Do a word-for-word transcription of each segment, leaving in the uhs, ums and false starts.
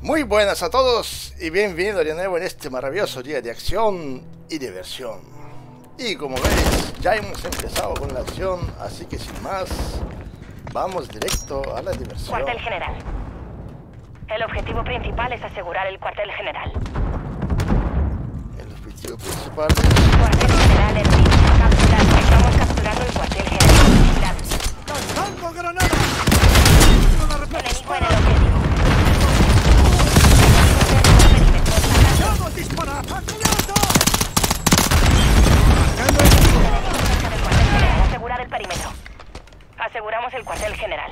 Muy buenas a todos y bienvenidos de nuevo en este maravilloso día de acción y diversión. Y como veis, ya hemos empezado con la acción, así que sin más, vamos directo a la diversión. Cuartel general. El objetivo principal es asegurar el cuartel general. El objetivo principal es... Cuartel general en línea. Capturar. Estamos capturando el cuartel general. Vigilad. ¡Lanzando granada! Enemigo en el objetivo. ¡Vamos, dispara! ¡Acudiendo! Asegurar el perímetro. Aseguramos el cuartel general.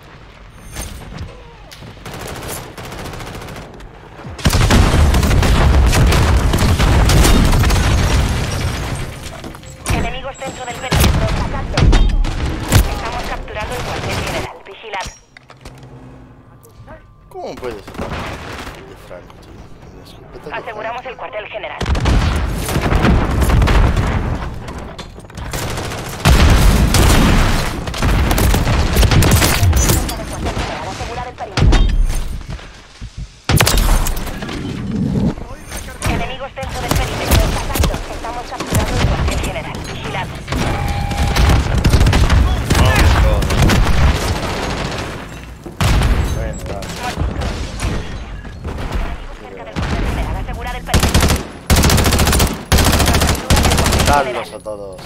Enemigos dentro del perímetro. Atacando. Estamos capturando el cuartel general. Vigilad. ¿Cómo puede ser? De Franco, tío. Aseguramos el cuartel general. Asegurar el perímetro. Enemigos dentro del perímetro. Atacando. Estamos capturando el cuartel general. Vigilad. Bueno, vale. Darlos a todos.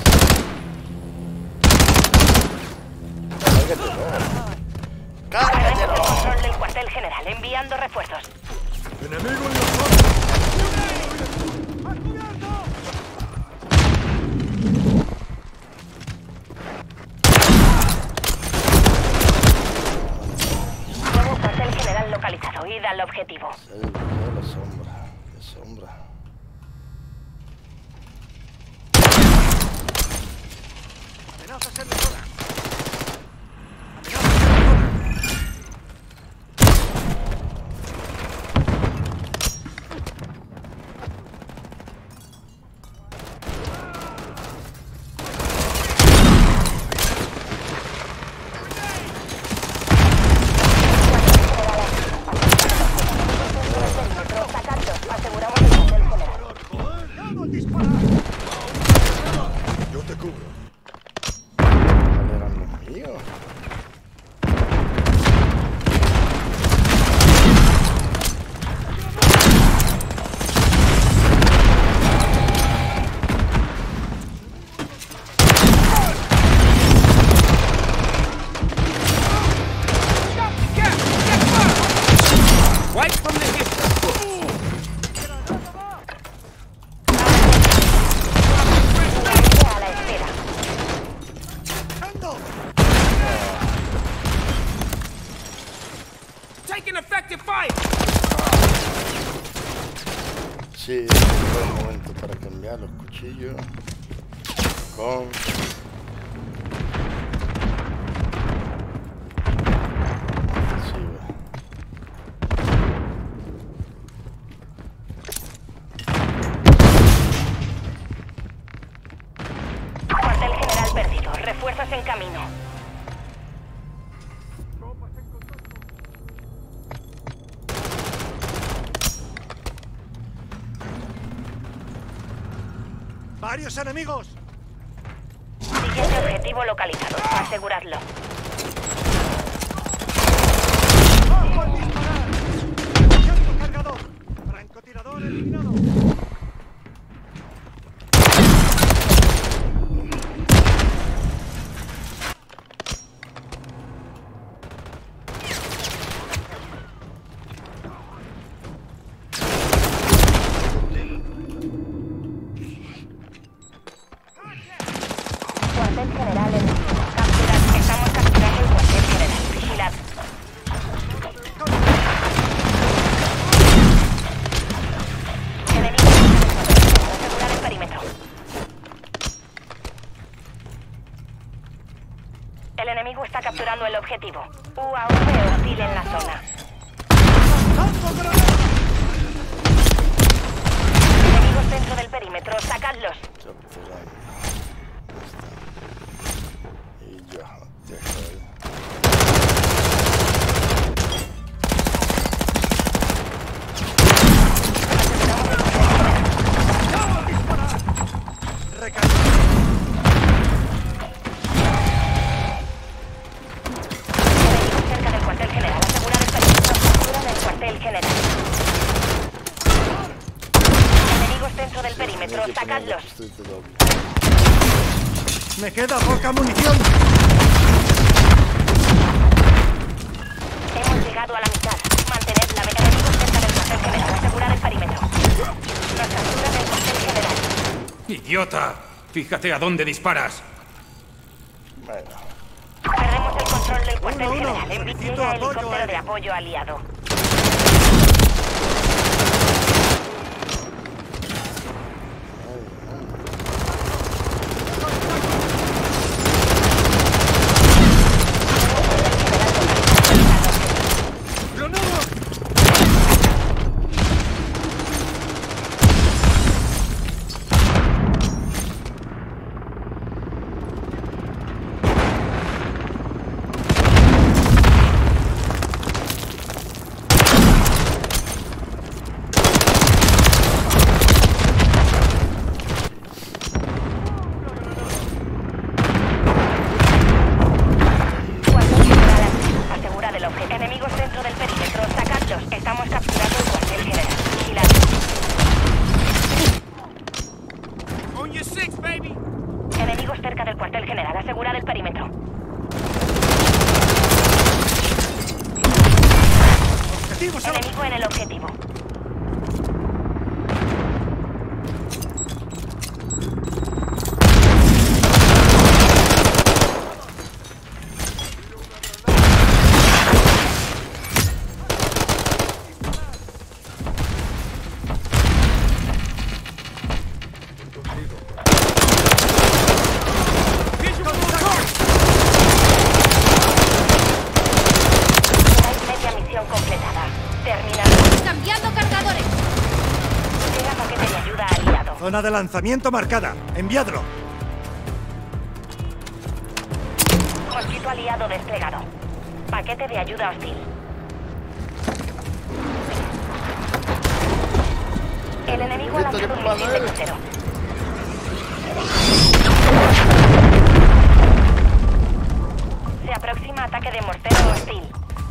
¡Cárgatelo! Control del cuartel general, enviando refuerzos. ¡Enemigo en la zona! Nuevo cuartel general localizado. Id al objetivo. El de la sombra, de sombra. ¡Amenazas en la zona! Sí, es un buen momento para cambiar los cuchillos con Cuartel general perdido. Refuerzos en camino. ¡Varios enemigos! Siguiente objetivo localizado. Aseguradlo. ¡Ojo al disparar! ¡Echando cargador! ¡Francotirador eliminado! Cuartel general en capturar. Estamos capturando el cuartel general. Vigilad. Enemigos. Asegurar el perímetro. El enemigo está capturando el objetivo. U A V hostil en la zona. ¡Lanzando granada! Enemigos dentro del perímetro. Sacadlos. y ya, deja ahí. tenía que poner la sacadlos. pistolita doble. Me queda poca munición. Hemos llegado a la mitad. Mantened la meta enemigos cerca del cuartel general. Asegurad el perímetro. Nos capturan el cuartel general. ¡Idiota! Fíjate a dónde disparas. Bueno, Perdemos el control del cuartel Uno, uno. general. Envíe Solicito a apoyo helicóptero de aéreo. apoyo aliado. Cuartel general activo. Asegurad el objetivo. Enemigos dentro del perímetro. Sacadlos. Estamos capturando el cuartel general. Vigilad. On your six, baby. Enemigos cerca del cuartel general. Asegurad el perímetro. Objetivos son. Enemigo en el objetivo. Tenéis media misión completada. Terminado. ¡Cambiando cargadores! Llega paquete de ayuda aliado. Zona de lanzamiento marcada. Enviadlo. Mosquito aliado desplegado. Paquete de ayuda hostil. El enemigo ha Esto lanzado que un misil de pasa, crucero. Se aproxima ataque de mortero hostil.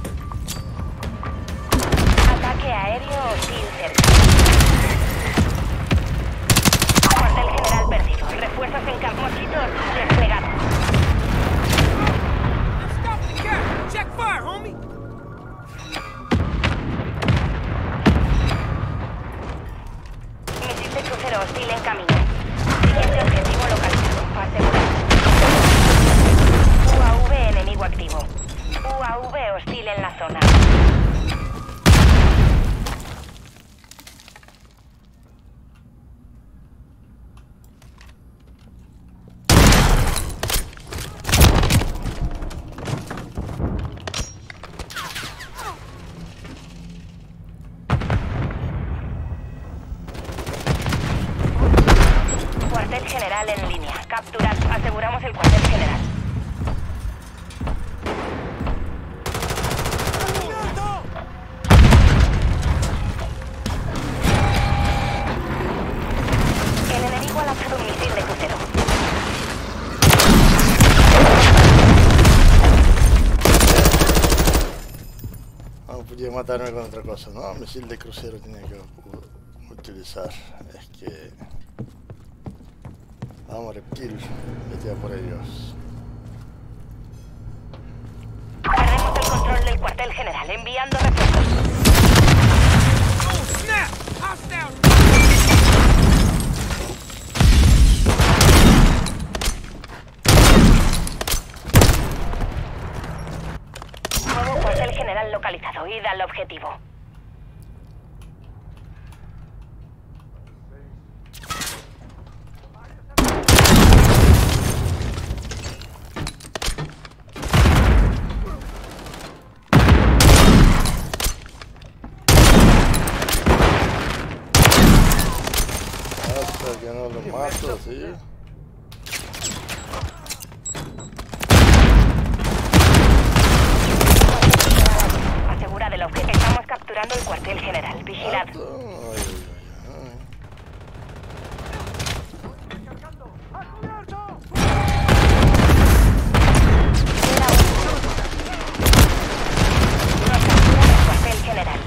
Ataque aéreo hostil cerca. Cuartel general perdido. Refuerzos en campo. Mosquito hostil desplegado. Stop the cat! Check fire, homie! Misil de crucero hostil en camino. Siguiente objetivo localizado. Asegurado. U A V enemigo activo. U A V hostil en la zona. Cuartel general en línea. Capturad. Aseguramos el cuartel general. El enemigo ha lanzado un misil de crucero. no podía matarme con otra cosa, ¿no? Misil de crucero tenía que u- utilizar. Es que... Vamos, reptil. Vete a por ellos. Perdemos el control del cuartel general. Enviando refuerzos. Oh, snap! Hostile! Nuevo cuartel general localizado. Id al objetivo. Hasta que no lo mato, ¿sí? Asegurad el objetivo. Estamos capturando el cuartel general. Vigilad. Mato. Ay, ay, ay. Queda uno. Nos capturan el cuartel general.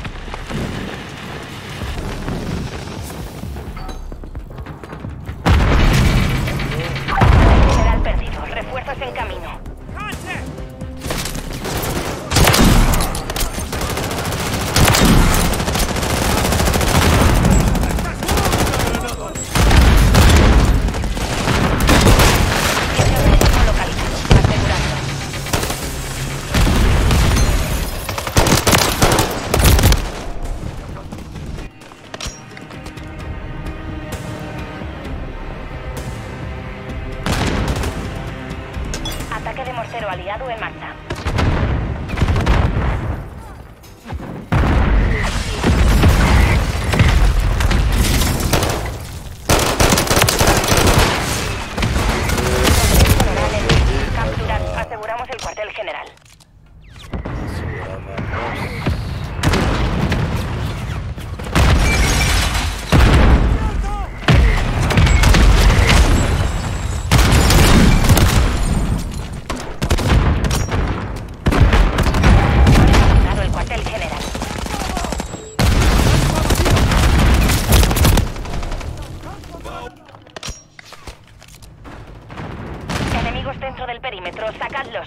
perímetro, sacadlos.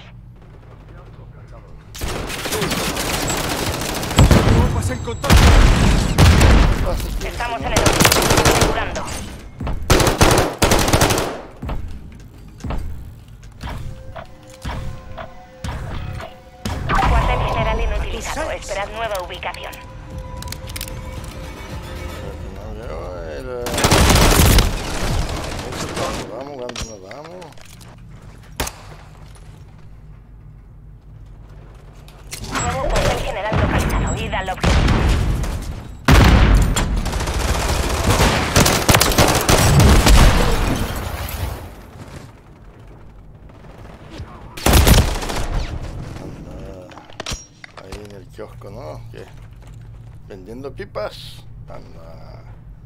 Tropas en contacto. Estamos en el objetivo, asegurando. Cuartel general inutilizado. Esperad nueva ubicación. No veo el... Vamos, vamos, vamos, vamos. Nuevo cuartel general localizado. Id al objetivo. Ahí en el kiosco, ¿no? ¿Qué? Vendiendo pipas. Anda.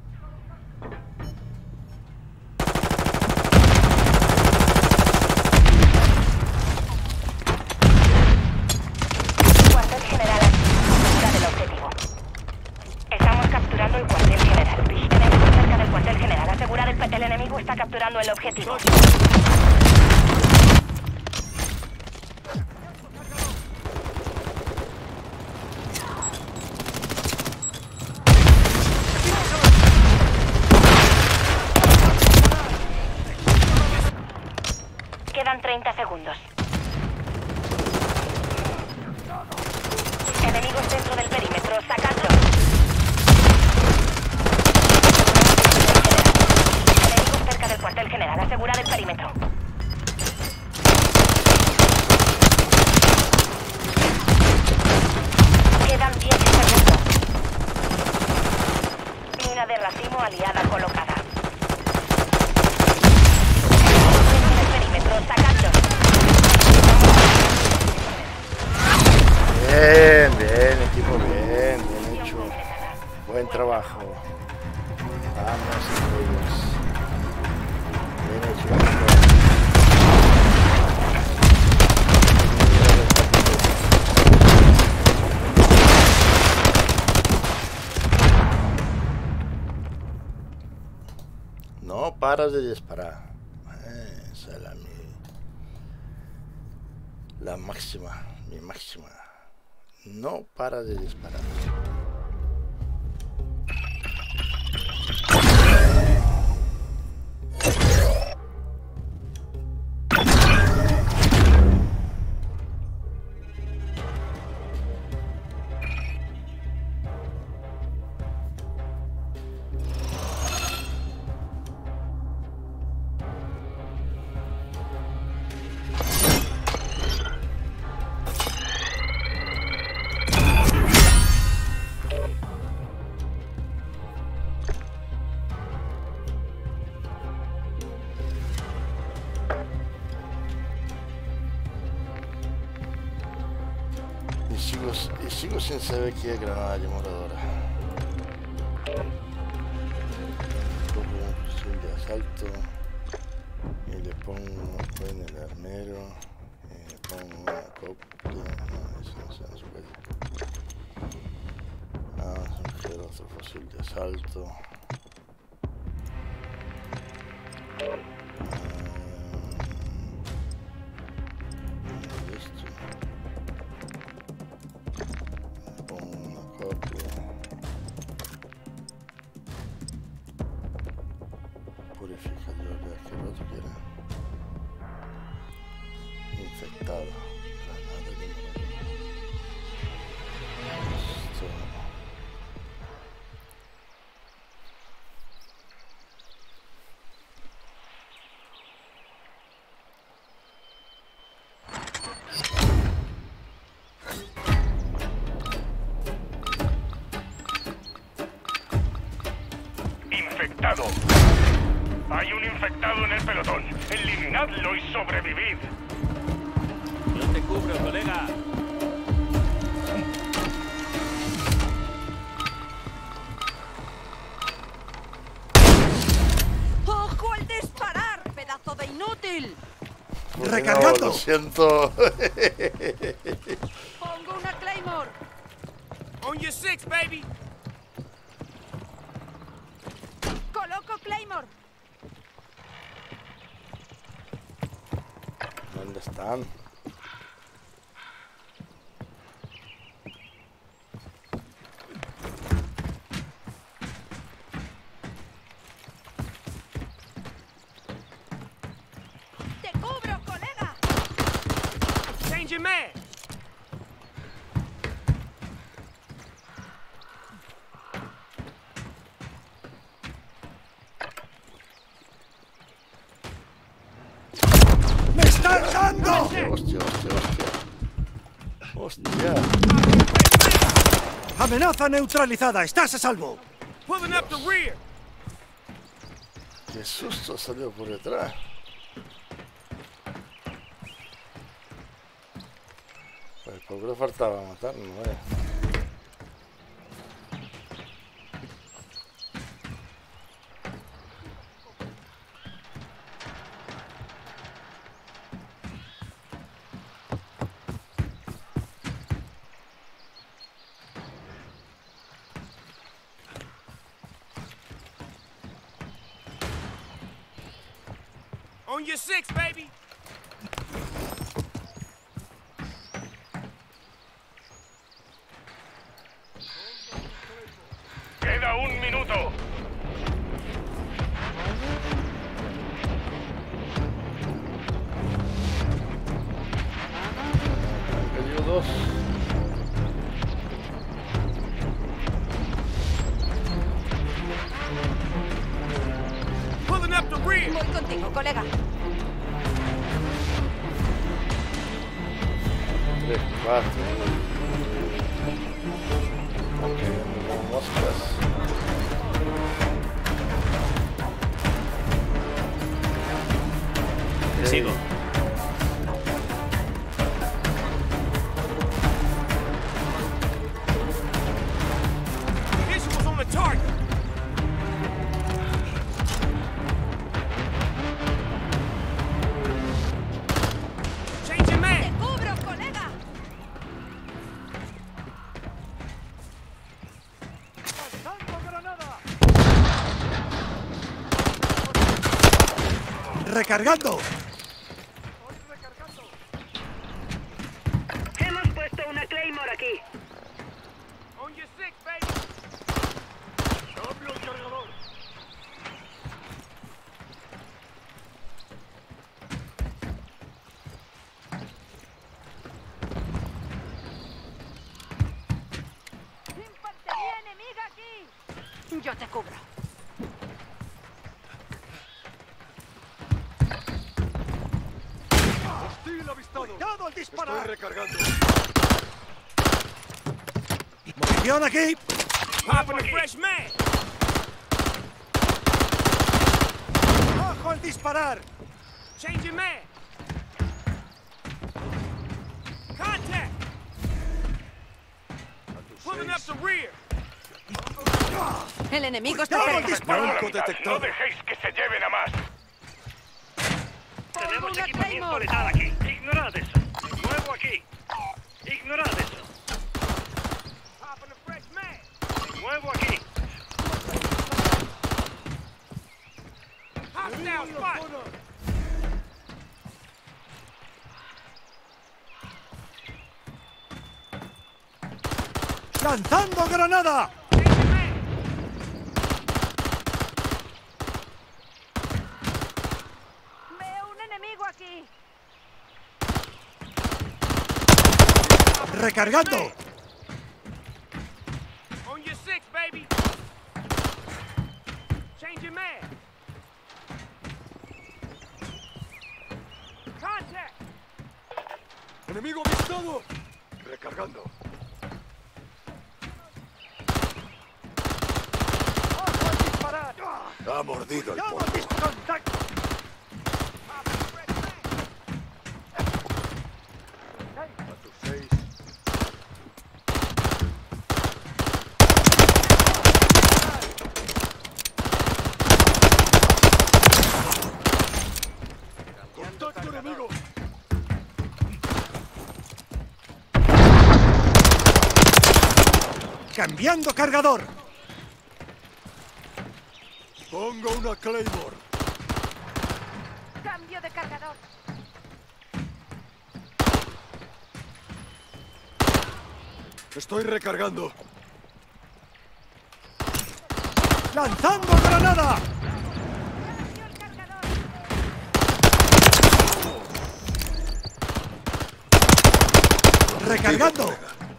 Cuartel general, captura del objetivo. Estamos capturando el cuartel general. Enemigo cerca del cuartel general. Asegurar el petel enemigo está capturando el objetivo. Quedan treinta segundos. Enemigos dentro del perímetro, sacadlo. Enemigos cerca del cuartel general, asegurar el perímetro. Quedan diez segundos. Mina de racimo aliada colocada. Dentro del perímetro, sacadlo. Bien, bien, equipo, bien, bien hecho. Buen trabajo. Vamos, amigos. Bien hecho. No paras de disparar. Esa es la, mi, la máxima, mi máxima. No para de disparar. Y sigo, y sigo sin saber qué es granada demoradora. Cojo un fusil de asalto y le pongo en el armero y le pongo una copia. No, eso no se nos puede. Vamos a coger otro fusil de asalto. Purificador de asqueroso que era infectado. Granada de esto. Infectado. Hay un infectado en el pelotón. Eliminadlo y sobrevivid. Yo te cubro, colega. ¡Ojo al disparar, pedazo de inútil! Pues ¡Recargando! no, lo siento. ¡Pongo una Claymore! On your six, baby. ¡Coloco Claymore! ¿Dónde está? están? ¡Te cubro, colega! Changing man. ¡Me están dando! Hostia, hostia, hostia, hostia. Hostia. ¡Amenaza neutralizada! ¡Estás a salvo! Pulling up the rear. Qué susto salió por detrás. Pues poco le faltaba matarnos, vaya. On your six, baby. Queda un minuto. Han caído dos. Pulling up the rear. Voy contigo, colega. Tres, cuatro. Ok, como moscas. Te sigo. Visuals on the target. Changing ¡Te man. cubro, colega! ¡Recargando! Hemos puesto una Claymore aquí. On your six, baby. Cambio el cargador. ¡Infantería enemiga aquí! Yo te cubro. Hostil avistado. ¡Cuidado al disparar! Estoy recargando. ¡Munición aquí! Popping a fresh man. ¡Bajo al disparar! Changing man. Contact. Pulling up the rear. El enemigo está ¡Cuidado al cerca. disparar! Blanco detectado. No dejéis que se lleven a más. Tenemos equipamiento letal aquí. Ignorad eso. Nuevo aquí. Ignorad eso. Popping a fresh man. Nuevo aquí. Hostile spot. ¡Lanzando granada! Changing man. Veo un enemigo aquí. ¡Recargando! On your six, baby. Changing man. Contact. Enemigo avistado. Recargando. ¡Bajo al disparar! Ha mordido el ¡Cuidado polvo. al disparar! ¡Contacto! Popping a fresh man. A tus seis. Contacto enemigo. ¡Cambiando cargador! Pongo una Claymore. Cambio de cargador. Estoy recargando. ¡Lanzando granada! ¡Recargando!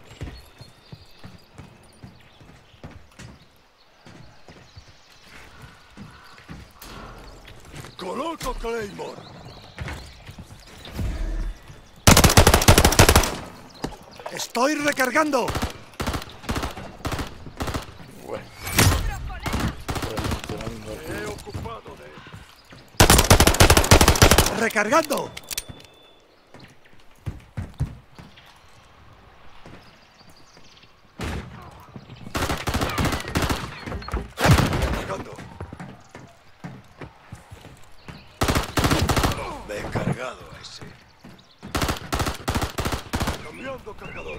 ¡Coloco Claymore! ¡Estoy recargando! Bueno. He ocupado de... ¡Recargando! Recargando. Me he cargado a ese. Cambiando cargador.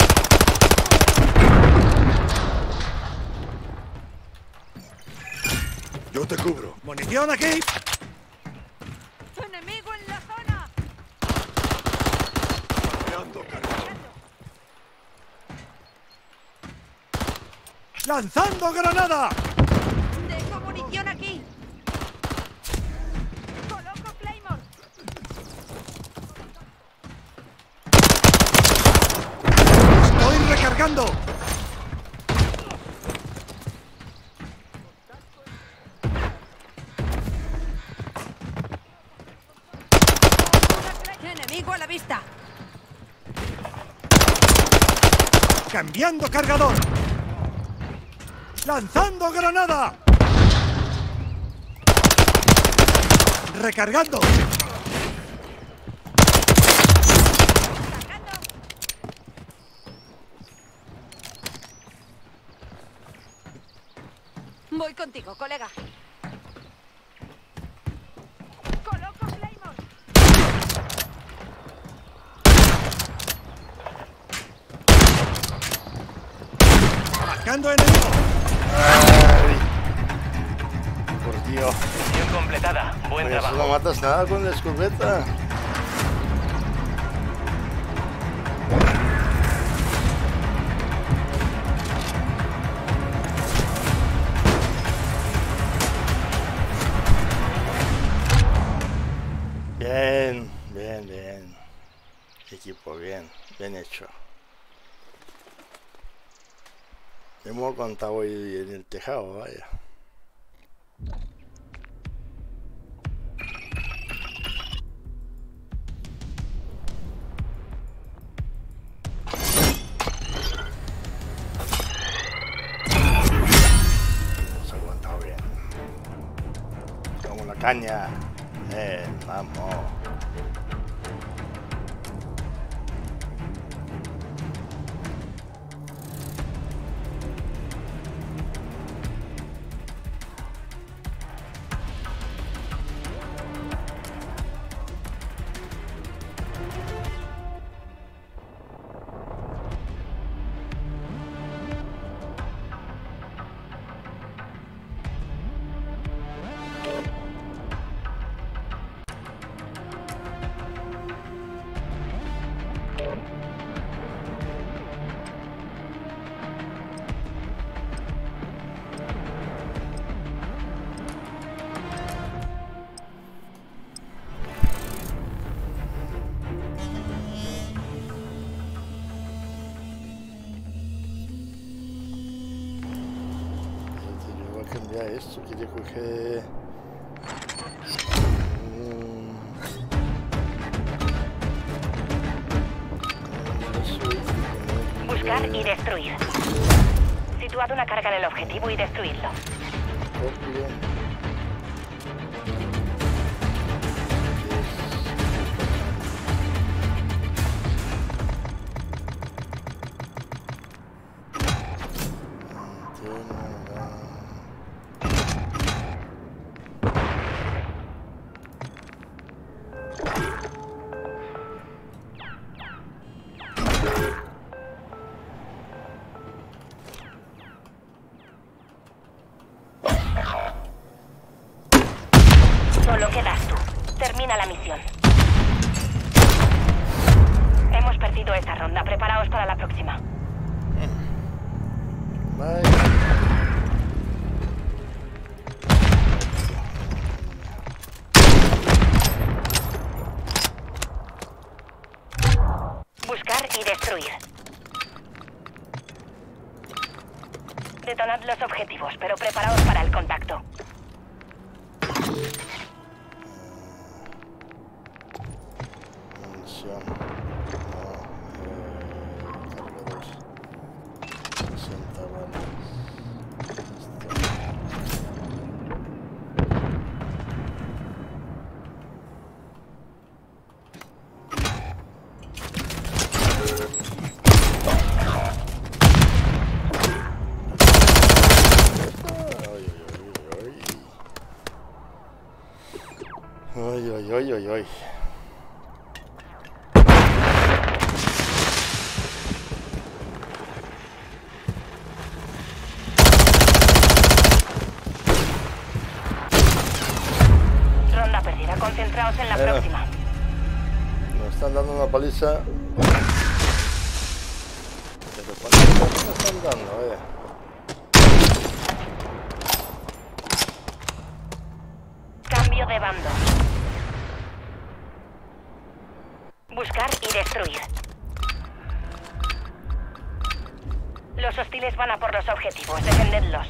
Yo te cubro. ¡Munición aquí! ¡Enemigo en la zona! Cambiando cargador. ¡Lanzando granada! ¡Dejo munición aquí! ¡Coloco Claymore! ¡Estoy recargando! ¡Enemigo a la vista! ¡Cambiando cargador! ¡Lanzando granada! ¡Recargando! ¡Cargando! Voy contigo, colega. ¡Coloco Claymore! ¡Marcando enemigo! Ay. Por Dios. Misión completada. Buen Por eso trabajo. no matas nada con la escopeta. Bien, bien, bien. Equipo, bien, bien hecho. Hemos contado hoy en el tejado, vaya. Hemos aguantado bien. Como la caña. Bien, vamos. Ya esto que yo coge Buscar y destruir. Situad una carga en el objetivo y destruirlo. Solo quedas tú. Termina la misión. Hemos perdido esta ronda. Preparaos para la próxima. Detonad los objetivos, pero preparaos para el contacto. Munición. No, eh, cargador. sesenta balas. Ay, ay, ay, ay, ay. Ronda perdida, concentraos en la Eh. próxima. Nos están dando una paliza. Pero paliza nos están dando, eh. Cambio de bando. Buscar y destruir. Los hostiles van a por los objetivos, defendedlos.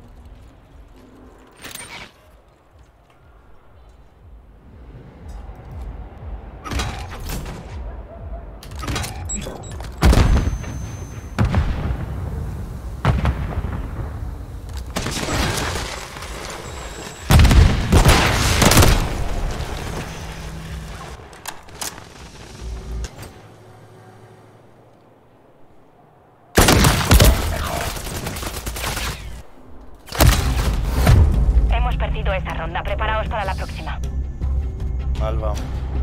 Hemos perdido esta ronda, preparaos para la próxima. Mal vamos.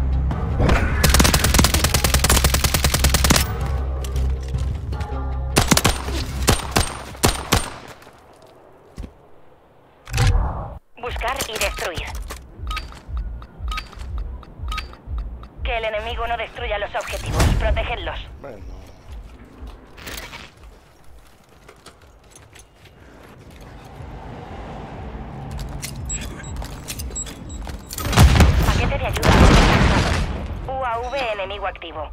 Buscar y destruir. Que el enemigo no destruya los objetivos, protegedlos. Bueno. Paquete de ayuda. U A V enemigo activo.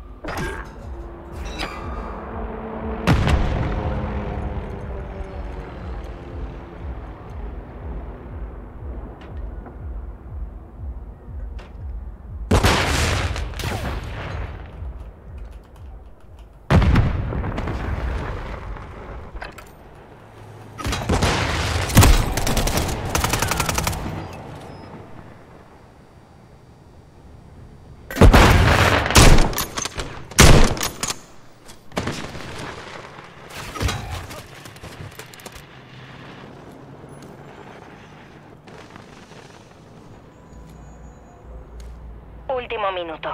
Último minuto.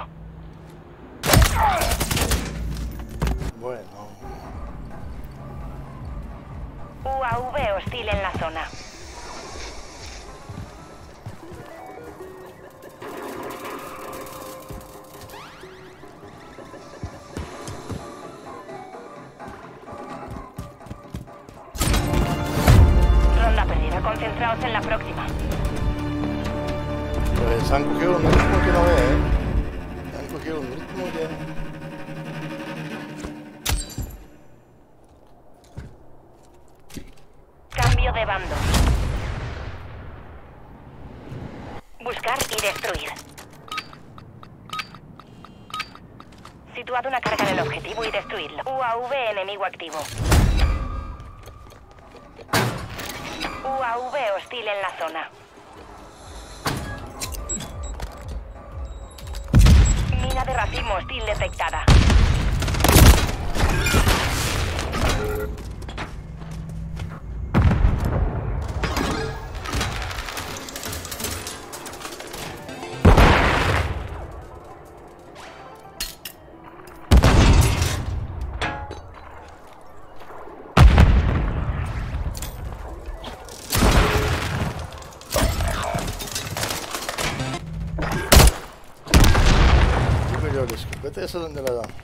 Bueno. U A V hostil en la zona. Ronda perdida, concentraos en la próxima. Pues han cogido un ritmo que no ve, ¿eh? Han cogido un ritmo que... Cambio de bando. Buscar y destruir. Situad una carga en el objetivo y destruirlo. U A V enemigo activo. U A V hostil en la zona. Mina de racimo hostil detectada. Digo yo, la escopeta esa donde la dan.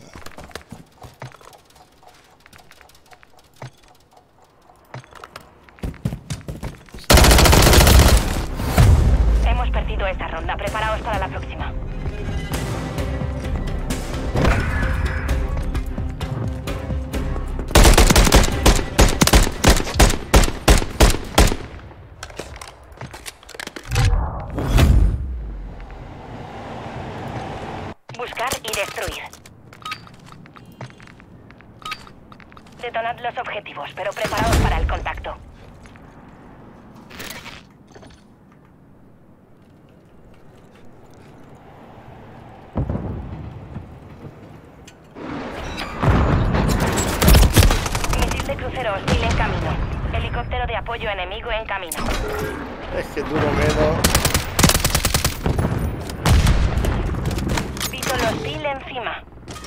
Hemos perdido esta ronda, preparaos para la próxima. destruir. Detonad los objetivos, pero preparaos para el contacto. Misil de crucero hostil en camino. Helicóptero de apoyo enemigo en camino. Es que duro menos. Visto lo hostil encima.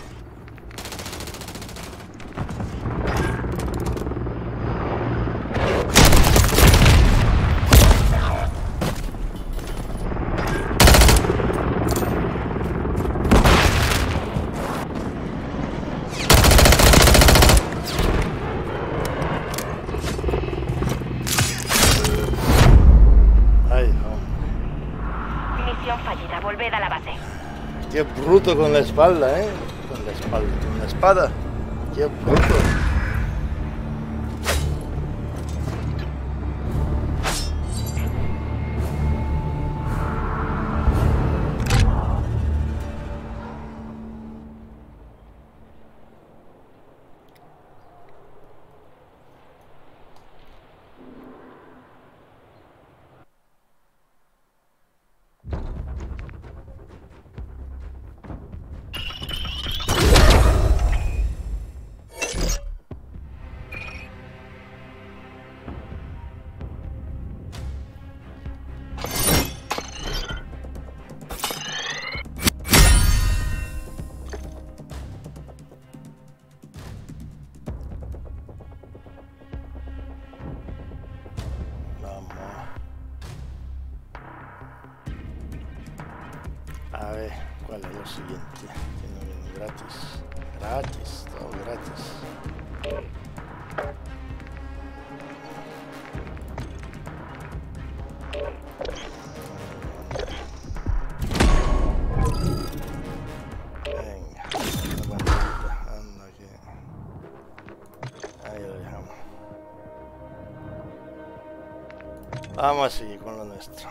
Fallida, volved a la base. Qué bruto con la espalda, ¿eh? Con la espalda, con la espada. Qué bruto. A ver, ¿cuál es lo siguiente? Que no viene gratis. Gratis, todo gratis. Venga, la banderita, anda que... Ahí lo dejamos. Vamos a seguir con lo nuestro.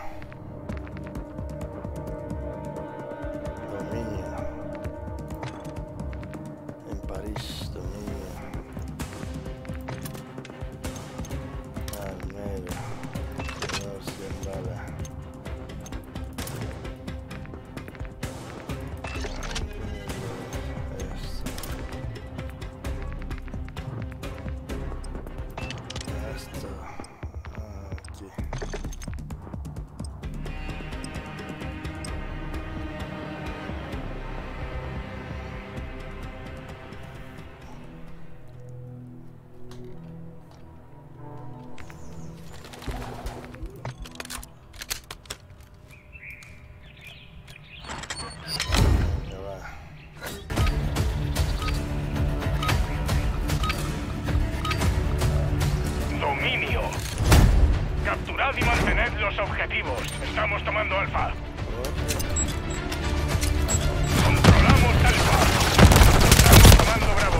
Capturad y mantened los objetivos. Estamos tomando Alfa. Controlamos Alfa. Estamos tomando Bravo.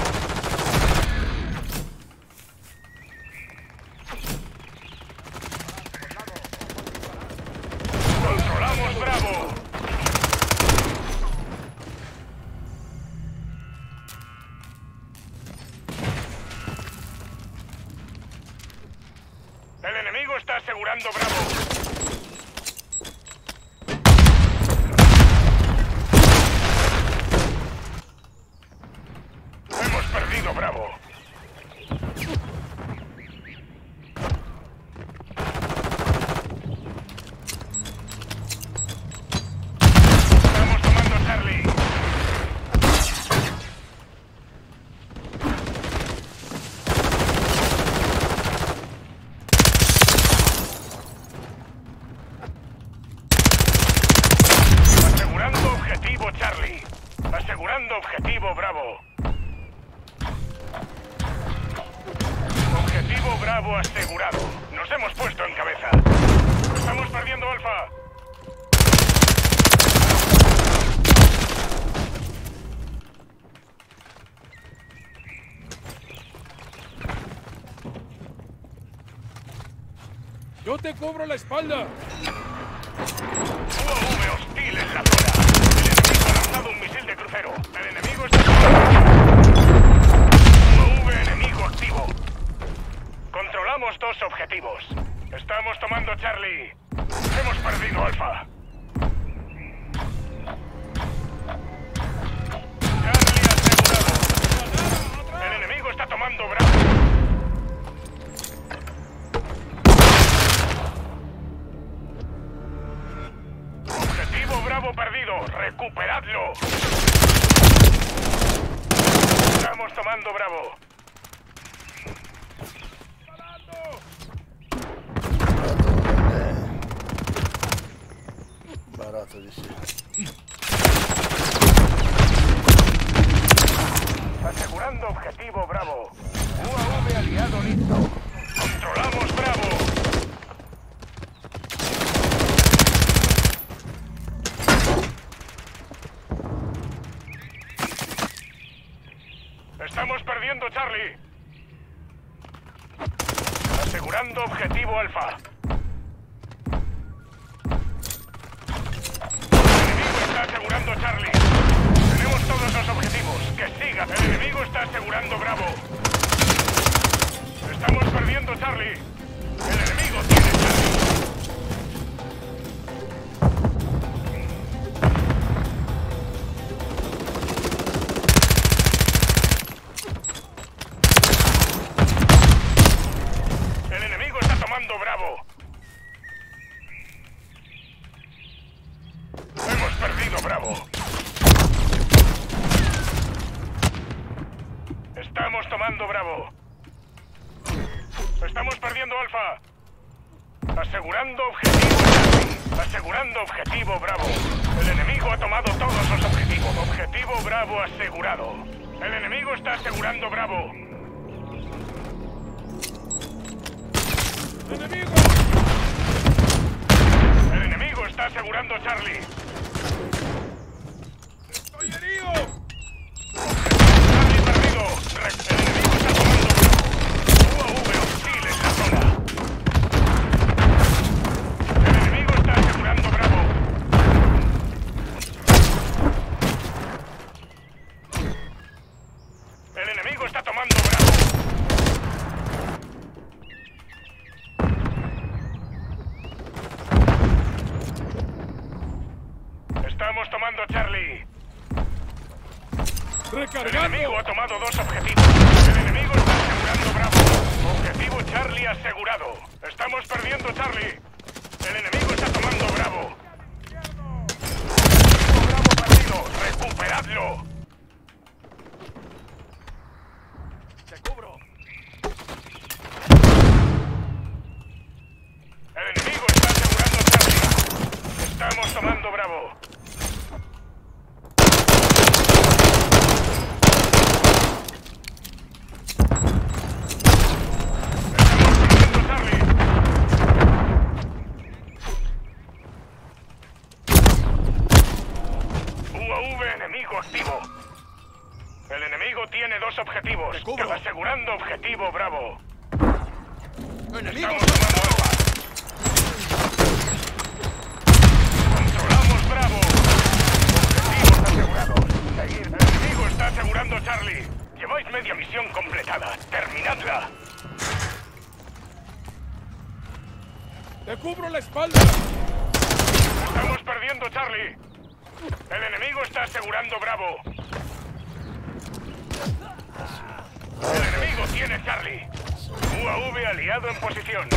Controlamos Bravo. El enemigo está asegurando Bravo. Hemos perdido Bravo. Estamos tomando Charlie. Asegurando objetivo Charlie. Asegurando objetivo Bravo. Objetivo Bravo asegurado. Nos hemos puesto en cabeza. Estamos perdiendo Alfa. ¡Yo te cubro la espalda! U A V hostil en la zona. El enemigo ha lanzado un misil de crucero. El enemigo objetivos. Estamos tomando Charlie. Hemos perdido Alfa. Charlie asegurado. El enemigo está tomando Bravo. Objetivo Bravo perdido. Recuperadlo. Estamos tomando Bravo. Barato, dice. Asegurando objetivo Bravo. U A V aliado listo. Controlamos Bravo. Estamos perdiendo Charlie. Asegurando objetivo Alfa. Asegurando Charlie. Tenemos todos los objetivos. Que siga. El enemigo está asegurando Bravo. Estamos perdiendo Charlie. El enemigo tiene Charlie. El enemigo está tomando Bravo. Hemos perdido Bravo. Estamos tomando Bravo. Estamos perdiendo Alfa. Asegurando objetivo Charlie. Asegurando objetivo Bravo. El enemigo ha tomado todos los objetivos. Objetivo Bravo asegurado. El enemigo está asegurando Bravo. ¡Enemigo! El enemigo está asegurando Charlie. ¡Estoy herido! Charlie perdido. El enemigo está tomando Bravo. U A V hostil en la zona. El enemigo está asegurando Bravo. El enemigo está tomando Bravo. Estamos tomando Charlie. El ¡Recargando! enemigo ha tomado dos objetivos. El enemigo está asegurando Bravo. Objetivo Charlie asegurado. Estamos perdiendo Charlie. El enemigo está tomando Bravo. Objetivo Bravo perdido. Recuperadlo. Te cubro. El enemigo está asegurando Charlie. Estamos tomando Bravo. Activo. El enemigo tiene dos objetivos. Asegurando objetivo Bravo. Estamos tomando Alfa. Controlamos Bravo. Objetivos asegurados. Seguir. El enemigo está asegurando Charlie. Lleváis media misión completada. Terminadla. ¡Te cubro la espalda! Estamos perdiendo Charlie. El enemigo está asegurando Bravo. El enemigo tiene Charlie. U A V aliado en posición.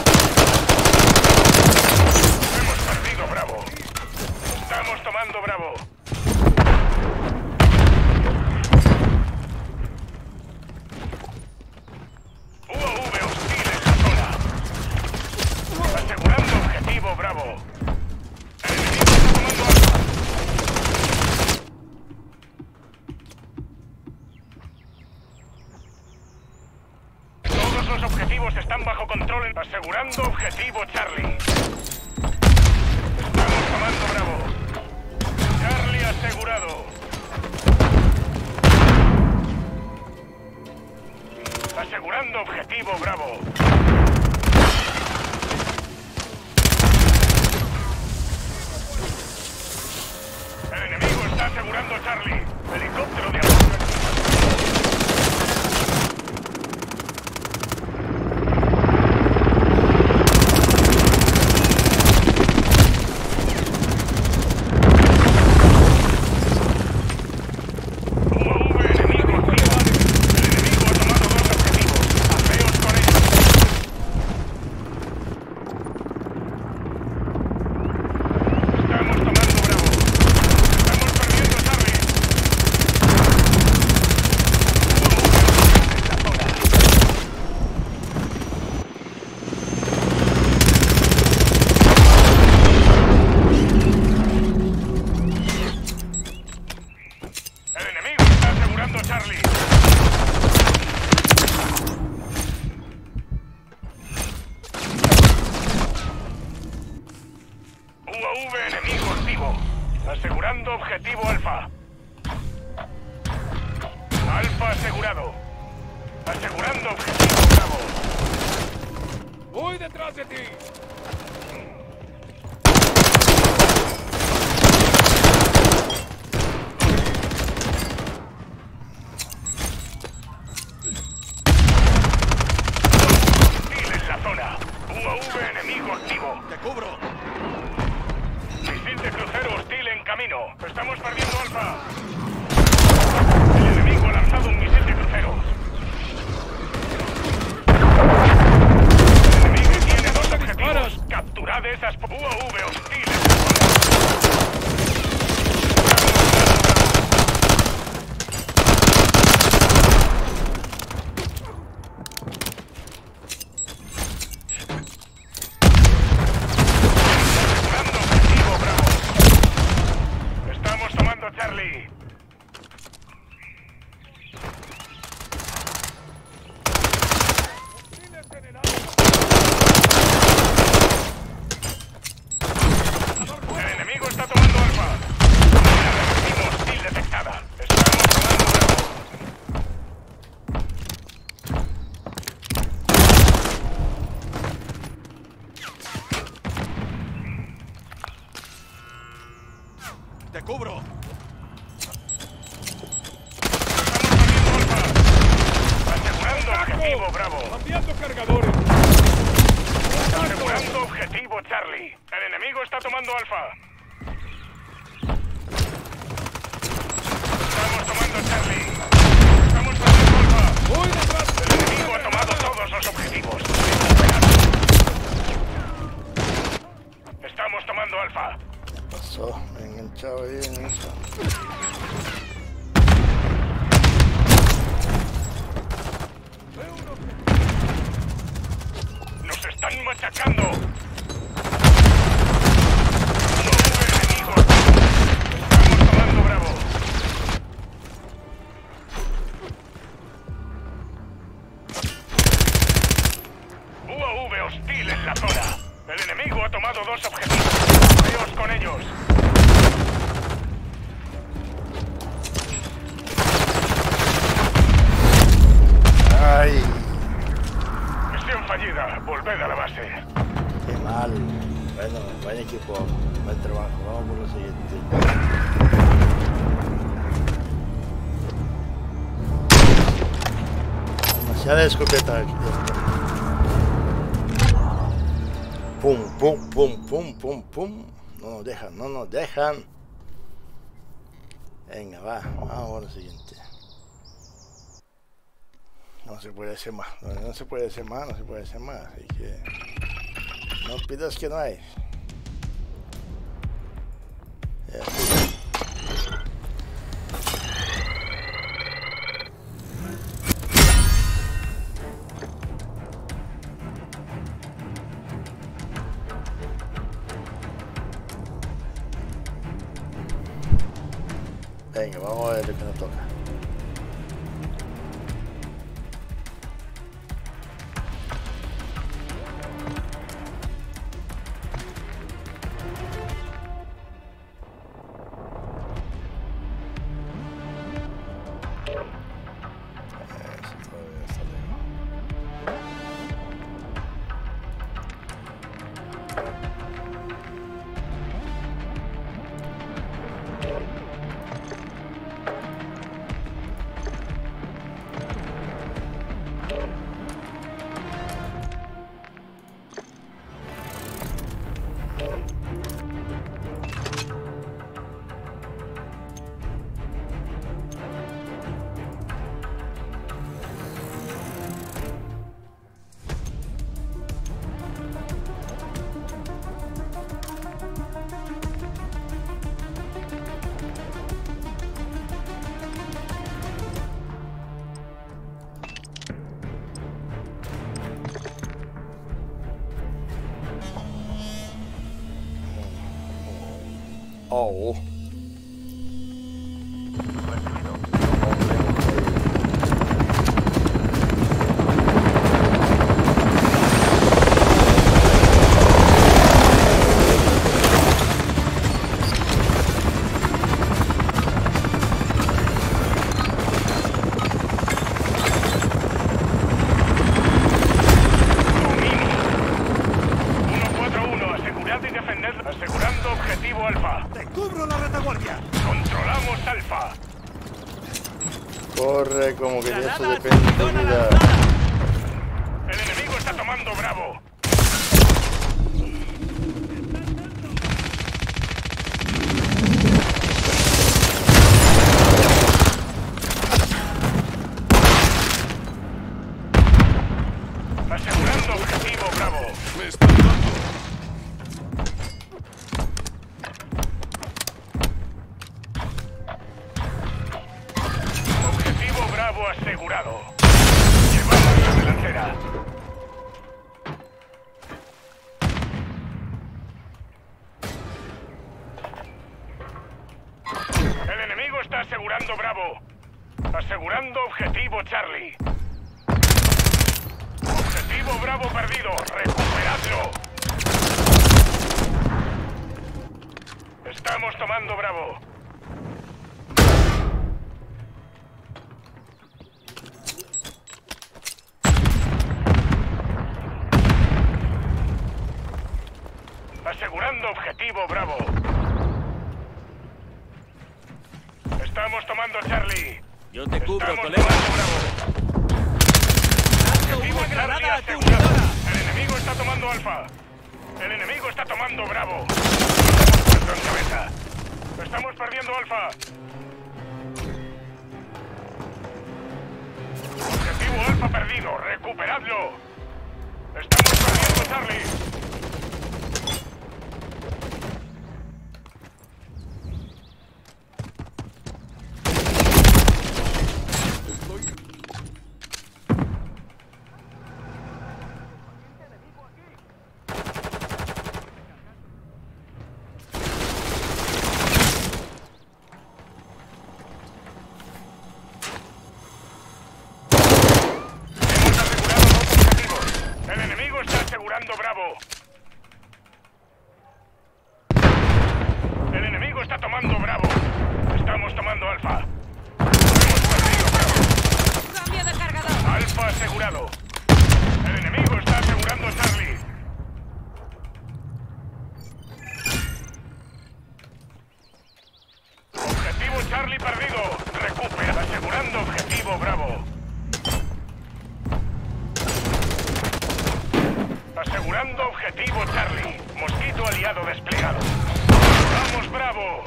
Hemos perdido Bravo. Estamos tomando Bravo. U A V hostil en la zona. Asegurando objetivo Bravo. El enemigo está tomando Alfa. Todos los objetivos están bajo control. Asegurando objetivo Charlie. Estamos tomando Bravo. Charlie asegurado. Asegurando objetivo Bravo. El enemigo está asegurando Charlie. Helicóptero de apoyo. objetivo Bravo. Voy detrás de ti. Hostil en la zona. U A V enemigo activo. Te cubro. Misil de crucero hostil en camino. Estamos perdiendo Alfa. El enemigo ha lanzado un misil de crucero. El enemigo tiene dos objetivos. Capturad esas U A V hostiles. Asegurando objetivo Bravo. Estamos tomando Charlie. El enemigo está tomando Alfa. Una objetivo hostil detectada. Estamos tomando Bravo. Te cubro. Estamos perdiendo Alfa. Asegurando objetivo Bravo. Cambiando cargadores. Asegurando objetivo Charlie. El enemigo está tomando Alfa. Estamos tomando Charlie. Estamos tomando Alfa. Voy detrás. El enemigo ha tomado todos los objetivos. Estamos tomando Alfa. ¿Qué pasó? Me he enganchado ahí en eso. Nos están machacando. No hay enemigos. Estamos tomando Bravo. U A V hostil en la zona. El enemigo ha tomado dos objetivos. Dios con ellos. Ay, Misión fallida. Volved a la base. qué mal. Bueno, buen equipo, buen trabajo. Vamos por lo siguiente. Demasiada escopeta aquí. Pum, pum, pum, pum, pum, pum. No nos dejan, no nos dejan. Venga, va, vamos por lo siguiente. No se puede hacer más, no, no se puede hacer más, no se puede hacer más. Así que no pidas que no hay. Ya. Venga, vamos a ver lo que nos toca. Eso todavía está lejos. Oh. Ay, como que de eso Granada depende tu aturdidora vida. lanzada. El enemigo está tomando Bravo. Asegurando objetivo Bravo. Me están dando. Objetivo Bravo asegurado. Llevamos la delantera. El enemigo está asegurando Bravo. Asegurando objetivo Charlie. Objetivo Bravo perdido. Recuperadlo. Estamos tomando Bravo. Asegurando objetivo Bravo. Estamos tomando Charlie. Yo te cubro, Estamos colega. tomando Bravo. Lanzo Objetivo una Charlie granada asegurado. aturdidora. El enemigo está tomando Alfa. El enemigo está tomando Bravo. Estamos puestos en cabeza. Estamos perdiendo Alfa. Objetivo Alfa perdido. Recuperadlo. Estamos perdiendo Charlie. Hemos asegurado dos objetivos. El enemigo está asegurando Bravo. El enemigo está tomando Bravo. Estamos tomando Alfa. Hemos perdido Bravo. Cambio de cargador. Alfa asegurado. El enemigo está asegurando Charlie. Objetivo Charlie perdido. Recupera. Asegurando objetivo Bravo. Asegurando objetivo Charlie. Mosquito aliado desplegado. ¡Vamos, Bravo!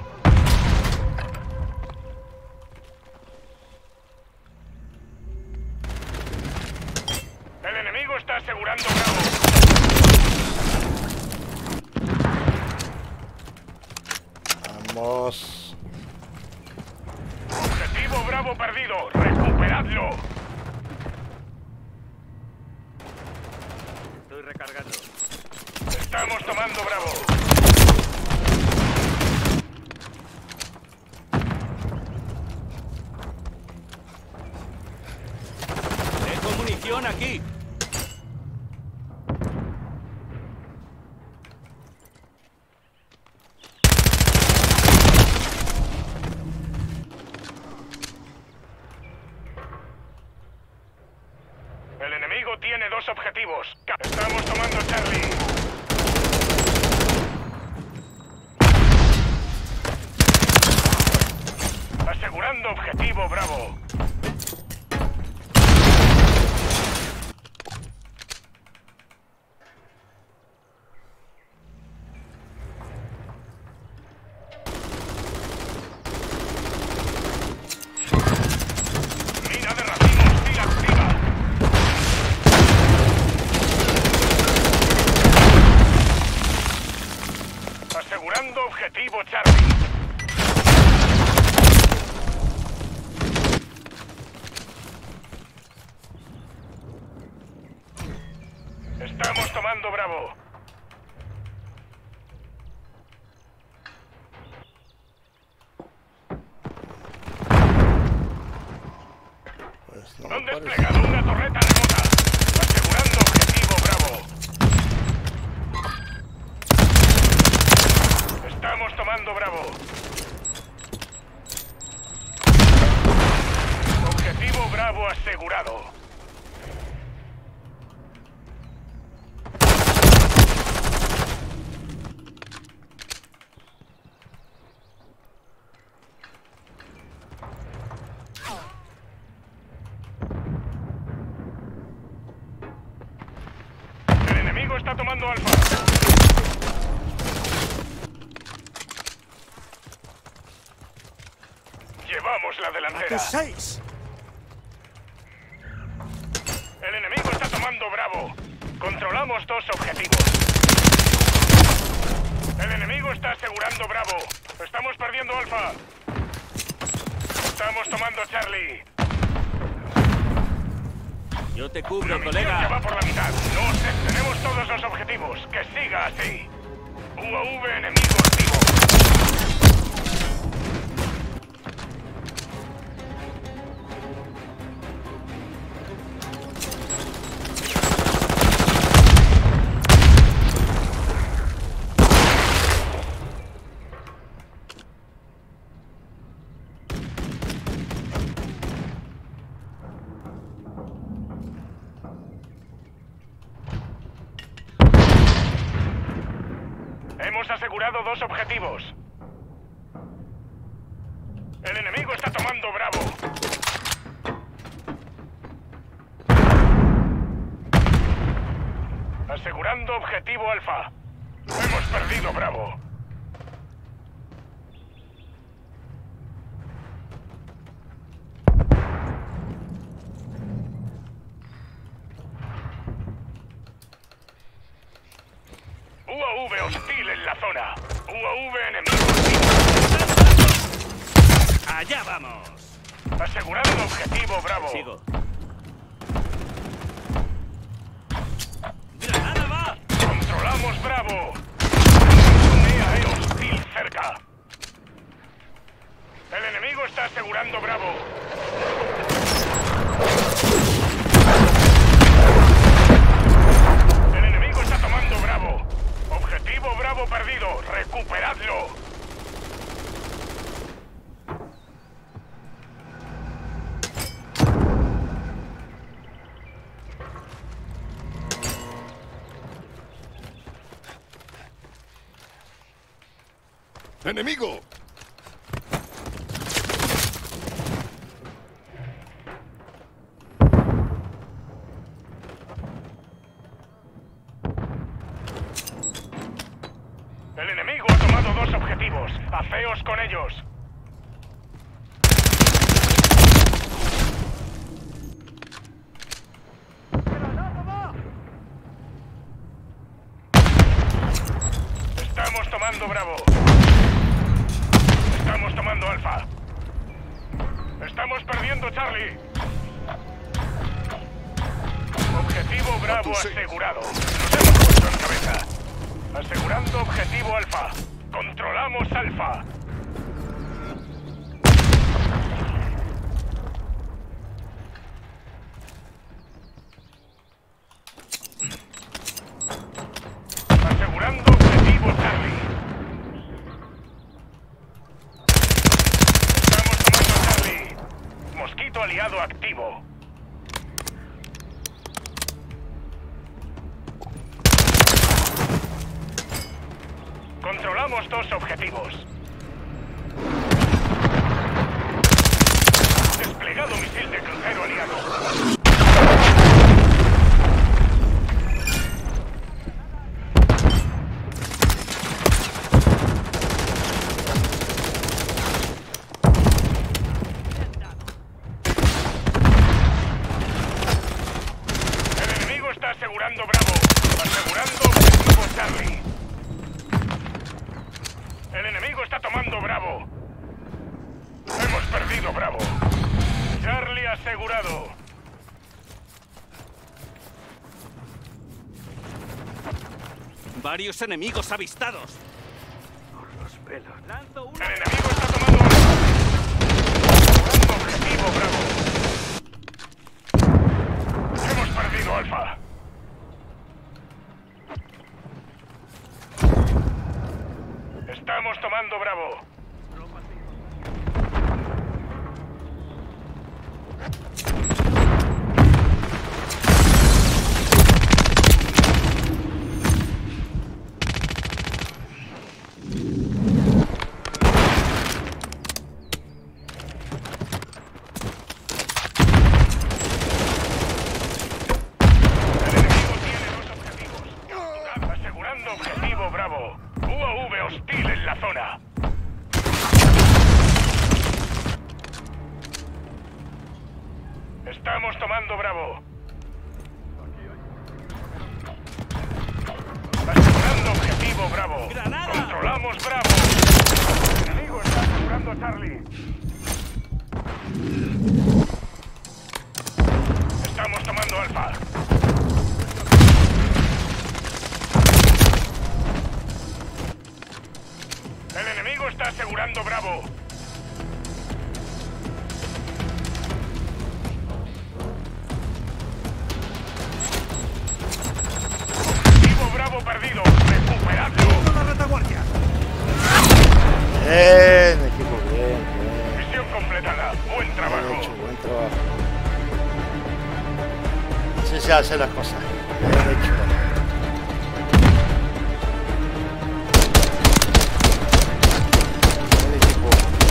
El enemigo está asegurando Bravo. Vamos. Objetivo Bravo perdido. Recuperadlo. Estoy recargando. Estamos tomando Bravo. Tengo munición aquí. El enemigo tiene dos objetivos. Ca- Estamos tomando Charlie. Asegurando objetivo Bravo. Mina de racimo hostil activa. Asegurando objetivo Charlie. Estamos tomando Bravo. Pues no me Han parece. desplegado una torreta remota. Asegurando objetivo Bravo. Estamos tomando Bravo. Objetivo Bravo asegurado. enemigo está tomando Alfa. Llevamos la delantera. seis! El enemigo está tomando Bravo. Controlamos dos objetivos. El enemigo está asegurando Bravo. Estamos perdiendo Alfa. Estamos tomando Charlie. Yo te cubro, La misión se colega. va por la mitad. No sé, tenemos todos los objetivos. Que siga así. U A V enemigo activo. Hemos asegurado dos objetivos. El enemigo está tomando Bravo. Asegurando objetivo Alfa. Hemos perdido Bravo. U A V hostil en la zona. U A V enemigo hostil. ¡Allá vamos! Asegurando objetivo Bravo. Sigo. ¡Granada va! Controlamos Bravo. Un E A E hostil cerca. El enemigo está asegurando Bravo. El enemigo está tomando Bravo. Objetivo Bravo perdido. Recuperadlo. ¡Enemigo! El enemigo ha tomado dos objetivos. Haceos con ellos. Estamos tomando Bravo. Estamos tomando Alfa. Estamos perdiendo Charlie. Objetivo Bravo asegurado. Nos hemos puesto en cabeza. Asegurando objetivo Alfa. Controlamos Alfa. Asegurando objetivo Charlie. Estamos tomando Charlie. Mosquito aliado activo. Controlamos dos objetivos. Desplegado misil de crucero aliado. El enemigo está asegurando Bravo. Asegurando objetivo Charlie. El enemigo está tomando Bravo. Hemos perdido Bravo. Charlie asegurado. Varios enemigos avistados. El Lanzo uno. enemigo está tomando Bravo. Asegurando objetivo Bravo. Hemos perdido Alfa. Estamos tomando Bravo. El enemigo tiene dos objetivos. Bravo. ¡Granada! Controlamos Bravo. El enemigo está asegurando Charlie. Estamos tomando Alfa. El enemigo está asegurando Bravo. Objetivo Bravo perdido. Recuperadlo. ¡La retaguardia! Bien, equipo, bien, bien. Misión completada. Buen Bien trabajo. hecho, buen trabajo. Así se hacen las cosas. Bien hecho. Buen equipo.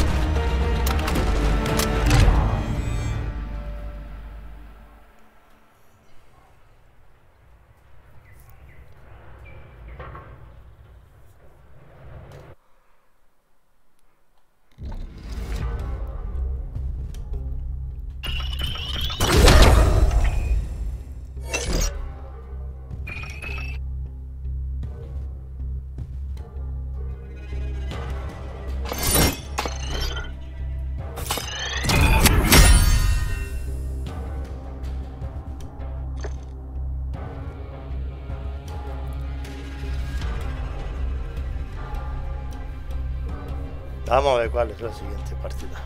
Vamos a ver cuál es la siguiente partida.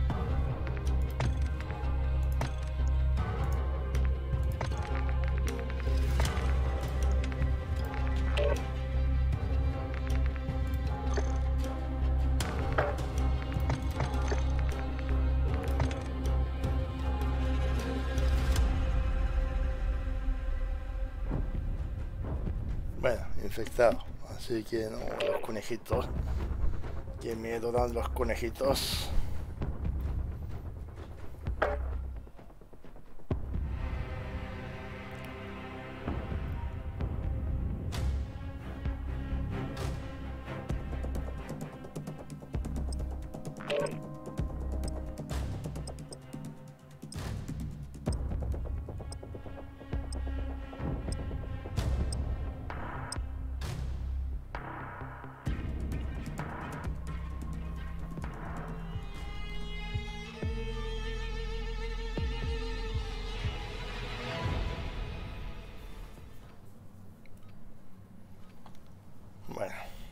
Bueno, infectado, así que no, los conejitos. Qué miedo dan los conejitos. Bueno.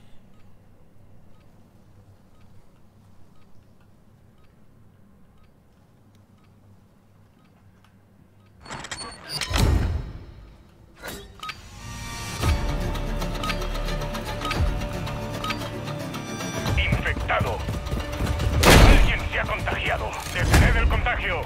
Infectado. Alguien se ha contagiado. Detened el contagio.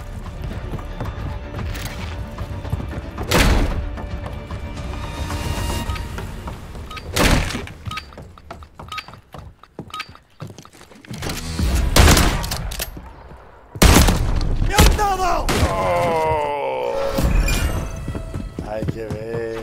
Oh, hay que ver.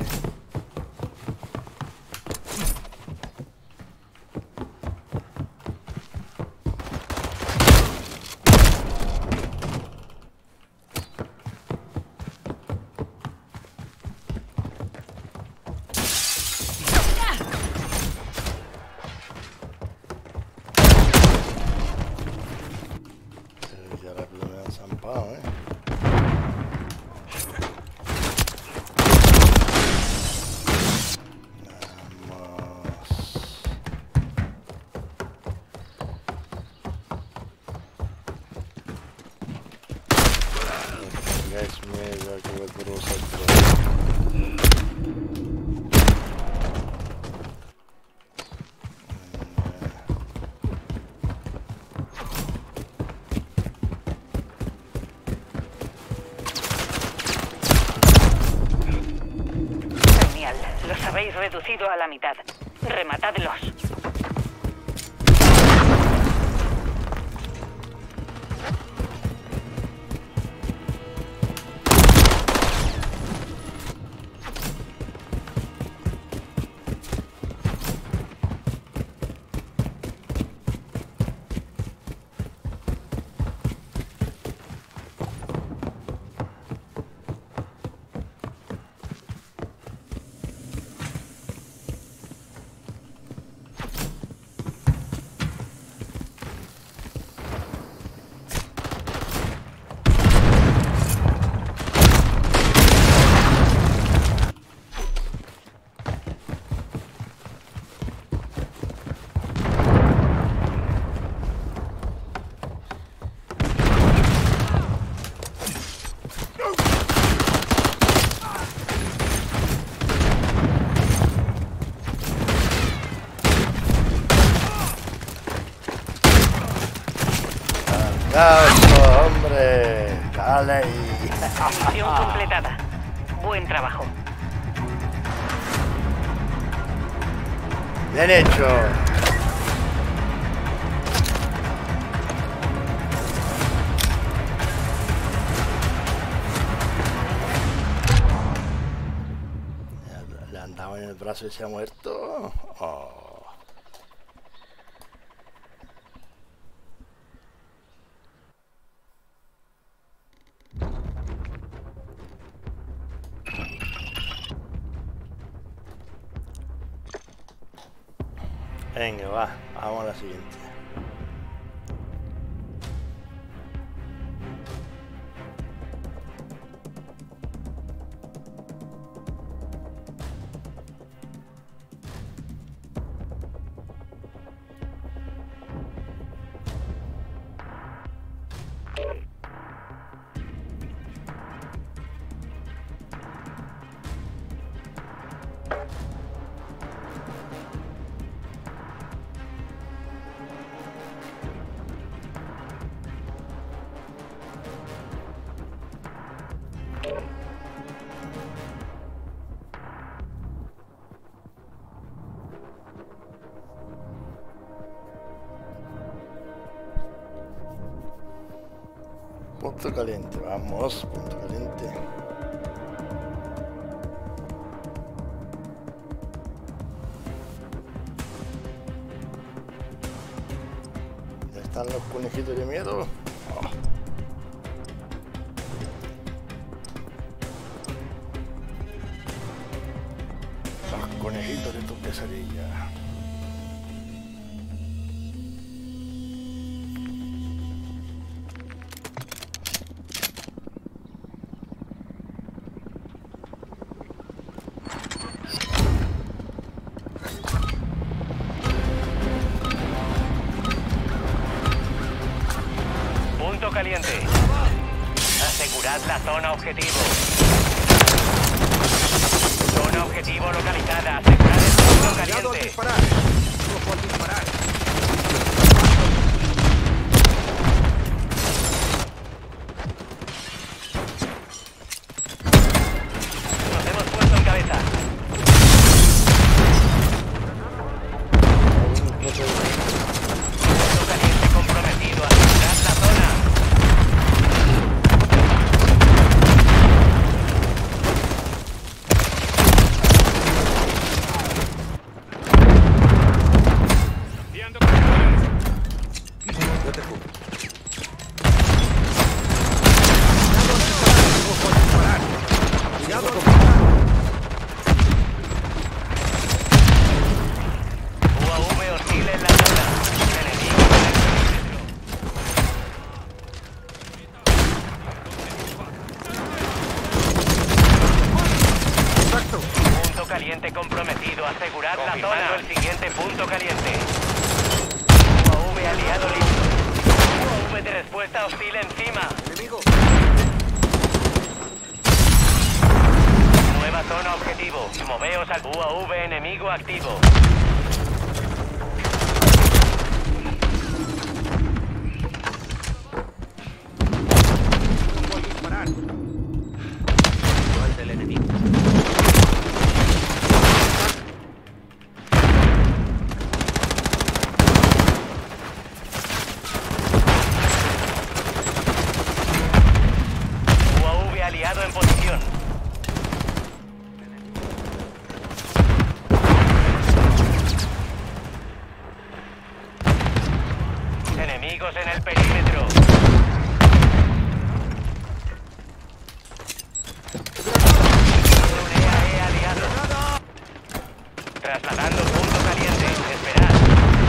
Ya rápido me han zampado, eh. Tengáis miedo que voy por vosotros. Genial. Los habéis reducido a la mitad. Rematadlos. Eso, hombre. Dale ahí. Misión completada. Buen trabajo. Bien hecho. Le andaba en el brazo y se ha muerto. Oh. Venga, va, vamos a la siguiente. Punto caliente, vamos, punto caliente. ¿Ya están los conejitos de miedo? Oh. Los conejitos de tu pesadilla. Caliente. Asegurad la zona objetivo. Zona objetivo localizada. Asegurad el punto caliente. Disparar. Ojo al disparar. Nos hemos puesto en cabeza. Punto caliente comprometido. Asegurad la zona. Caliente comprometido. Asegurad la zona. El siguiente punto caliente. U A V aliado listo. U A V de respuesta hostil encima. Enemigo. Nueva zona objetivo. Moveos al U A V enemigo activo. Ojo al disparar. Igual del enemigo. Aliado en posición. Enemigos en el perímetro. Un E A E aliado. Trasladando punto caliente. Esperad.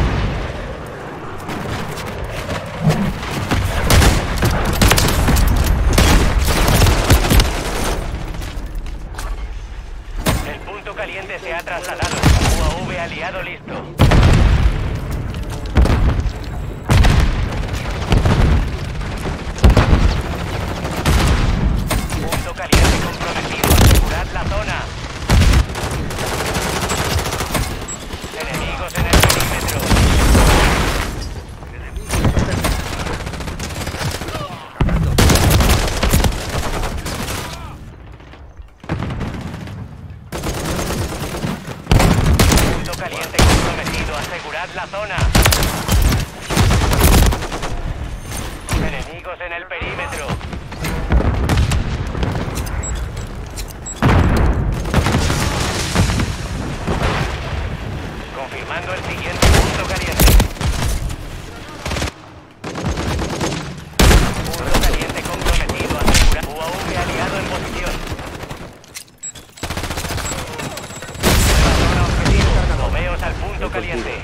Caliente se ha trasladado. U A V aliado listo. Punto caliente comprometido. Asegurad la zona. Enemigos en el perímetro. Asegurad la zona. Enemigos en el perímetro. Confirmando el siguiente punto caliente. Punto caliente comprometido. Asegura U A V aliado en posición. Zona objetivo. Moveos al punto caliente.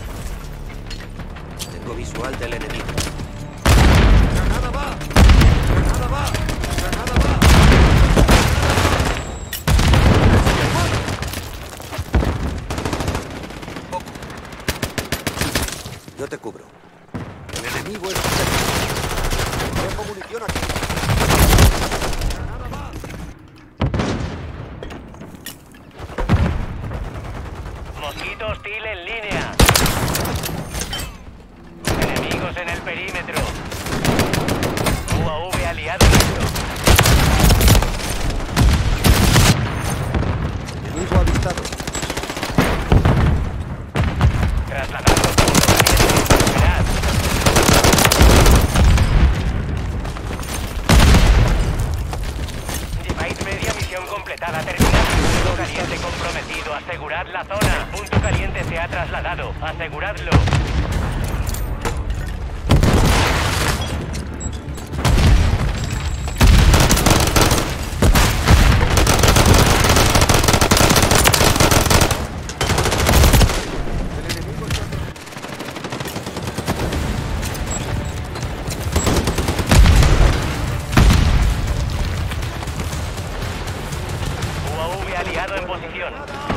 Tengo visual del enemigo. ¡Granada va! ¡Granada va! ¡Granada va! Yo te cubro. El enemigo es cerca. Tengo munición aquí. ¡Granada va! Mosquito hostil en línea. Enemigos en el perímetro. U A V aliado listo. Enemigo avistado. Trasladando punto caliente. Esperad. Device media misión completada. Terminad. Punto caliente comprometido. Asegurad la zona. El punto caliente se ha trasladado. Aseguradlo. U A V aliado en posición.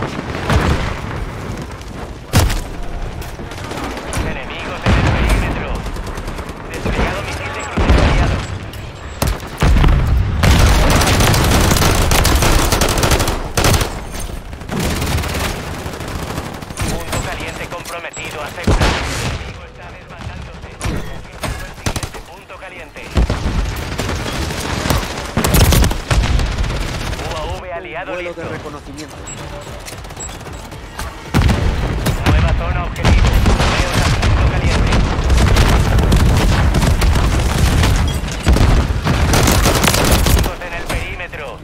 Enemigos en el perímetro. Desplegado misil de crucero aliado. Punto caliente comprometido. Asegurado. El enemigo está desbandándose. Confirmando el siguiente punto caliente. U A V aliado Vuelo listo. de reconocimiento. Nueva zona objetivo. Veo al punto caliente. Enemigos en el perímetro.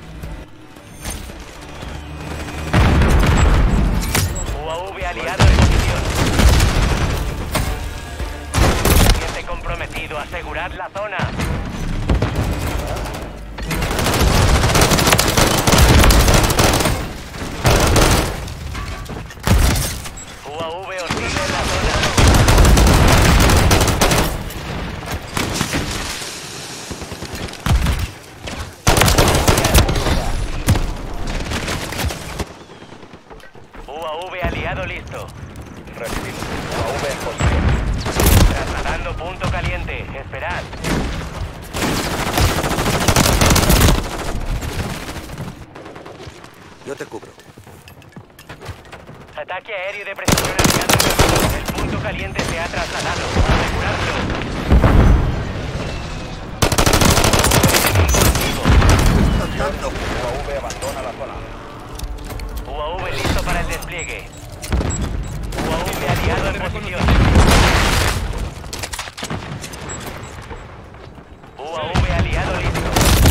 U A V aliado en posición. Cliente comprometido. Asegurad la zona. U A V hostil en la zona. U A V aliado listo. Recibido. U A V en posición. Trasladando punto caliente. Esperad. Yo te cubro. Ataque aéreo de precisión aliado. El punto caliente se ha trasladado. Aseguradlo. Tanto. U A V abandona la zona. U A V listo para el despliegue. U A V aliado en posición. U A V aliado listo.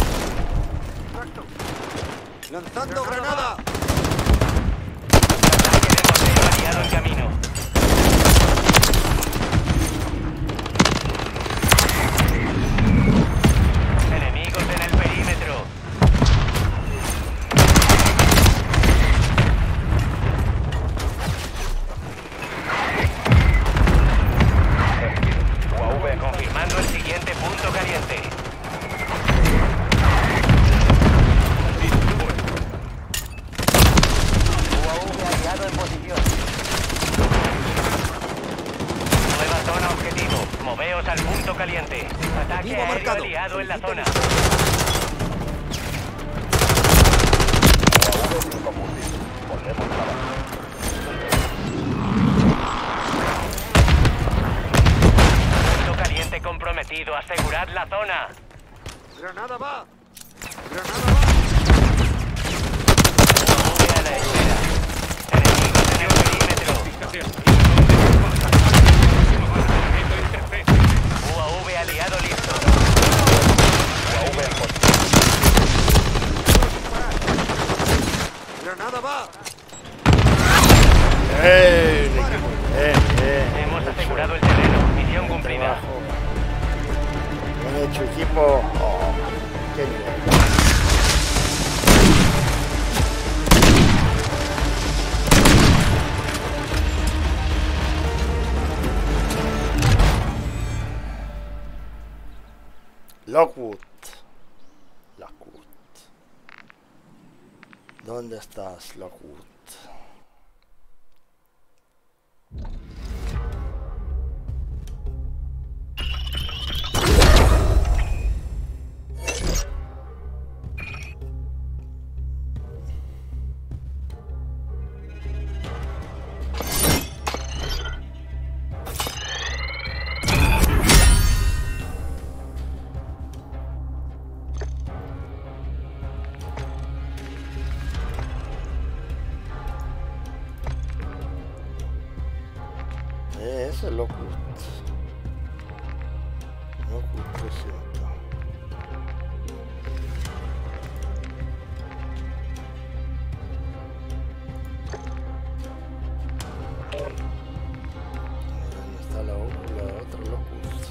Lanzando granada. Ataque de mortero aliado en camino. Enemigos en el perímetro. U A V Confirmando el siguiente punto caliente. U A V aliado en posición. Nueva zona objetivo. Moveos al punto caliente. Ataque Objetivo aéreo marcado. aliado en la zona. U A V sin combustible. Volvemos a trabajar. Punto caliente comprometido. Asegurad la zona. Granada va. Granada va. U A V a la espera. Enemigos en el perímetro. Fíjate. ¡Granada va! ¡Eh! ¡Eh! ¡Eh! Hemos asegurado el terreno. Misión cumplida. Bien hecho, equipo. Oh, qué nivel. Lockwood. Lockwood. ¿Dónde estás, Lockwood? Ese es Lockwood. Lockwood trescientos. ¿Dónde está la, la otra Lockwood?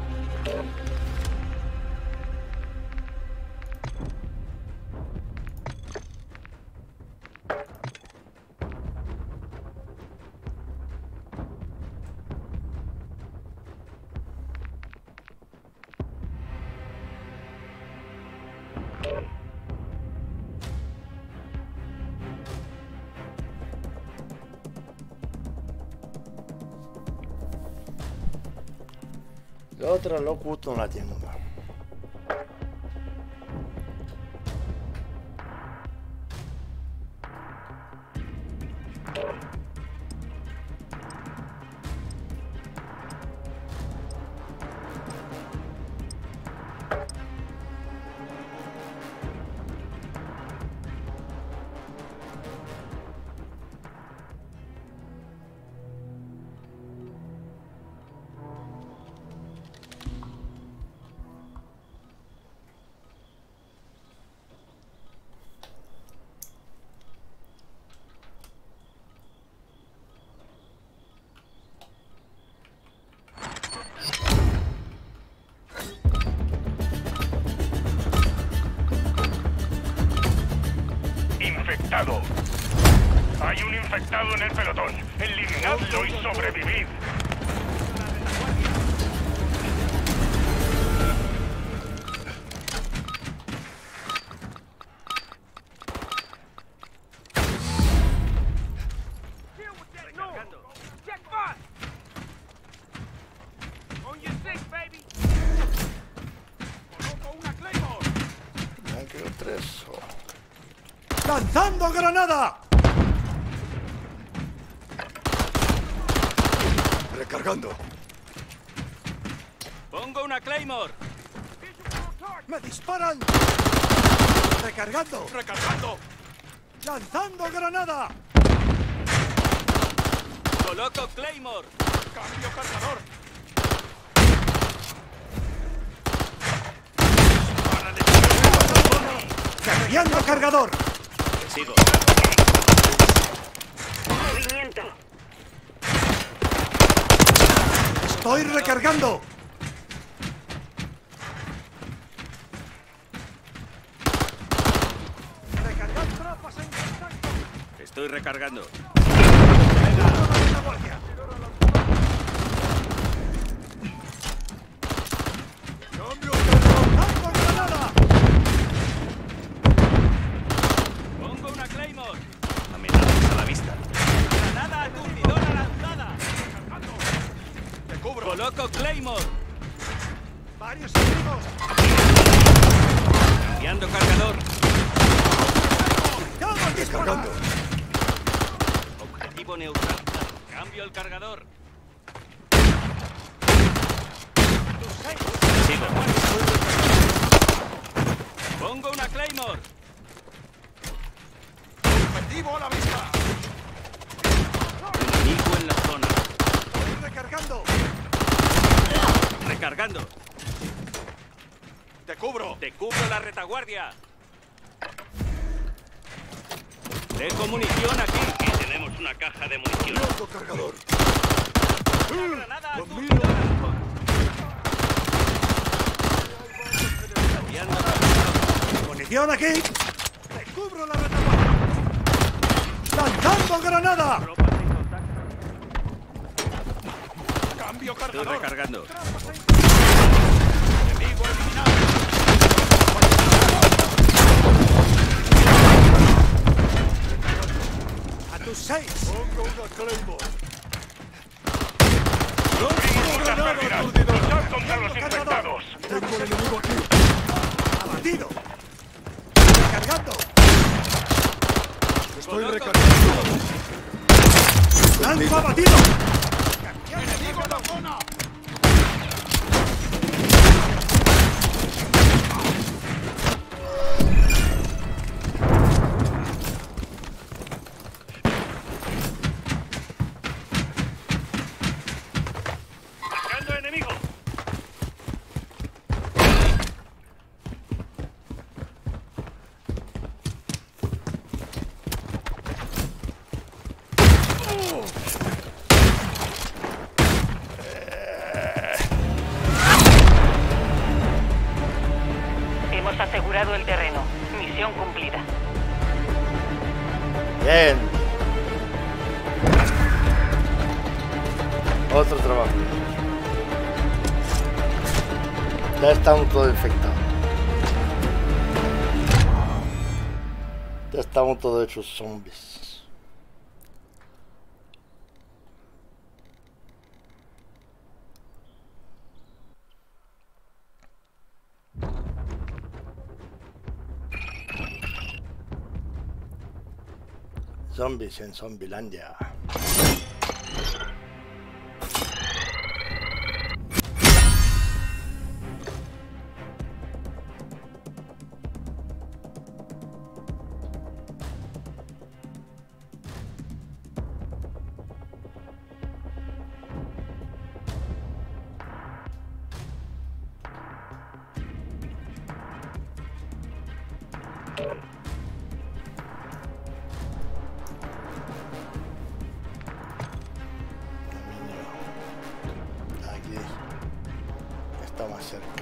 La otra Lockwood no la tengo. Infectado. Hay un infectado en el pelotón. Eliminadlo y sobrevivid. ¡Lanzando granada! Recargando. Pongo una Claymore. ¡Me disparan! Recargando. ¡Recargando! ¡Lanzando granada! Coloco Claymore. ¡Cambio cargador! ¡Cambiando cargador! Sigo. Movimiento. ¡Estoy recargando! ¡Recargar tropas en contacto! Estoy recargando. ¡Cambio cargador! ¡Lanzando granada! Pongo una Claymore. Amenazas a la vista. Granada aturdidora lanzada. ¡Te cubro! Coloco Claymore. ¡Varios enemigos! Cambiando cargador. ¡Cuidado al disparar! Objetivo neutralizado. Cambio el cargador. Sigo. Pongo una Claymore. ¡Objetivo a la vista! Enemigo en la zona. ¡Estoy recargando! Recargando. ¡Te cubro! Te cubro la retaguardia. Dejo munición aquí. Aquí tenemos una caja de munición. Otro cargador. Una granada Los míos. aturdidora. Radiando la- ¡Munición aquí! ¡Te cubro la retaguardia! ¡Lanzando granada! Tropas en contacto. ¡Cambio Estoy cargador! recargando. ¡Enemigo eliminado! ¡A tus seis! Pongo una Claymore. Muchas pérdidas. Luchad contra los infectados. Tengo el enemigo aquí. ¡Abatido! ¡Recargando! Estoy recargando. ¡Lanzo abatido! ¡Enemigo en la zona! Buscando enemigo. Hemos asegurado el terreno. Misión cumplida. Bien. Otro trabajo. Ya estamos todos infectados. Ya estamos todos hechos zombies. Zombies en Zombielandia. Aquí está más cerca.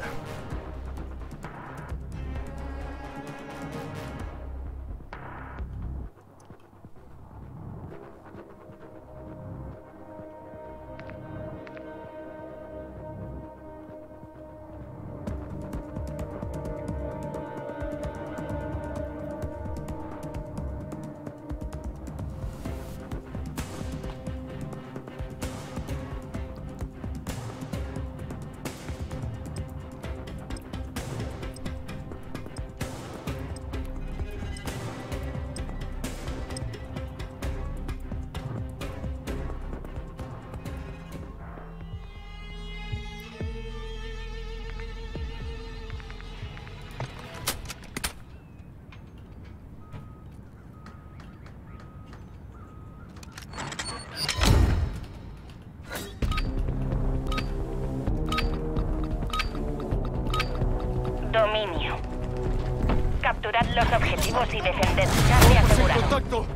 Dominio. Capturad los objetivos y defended. Casi asegurado. ¡Contacto!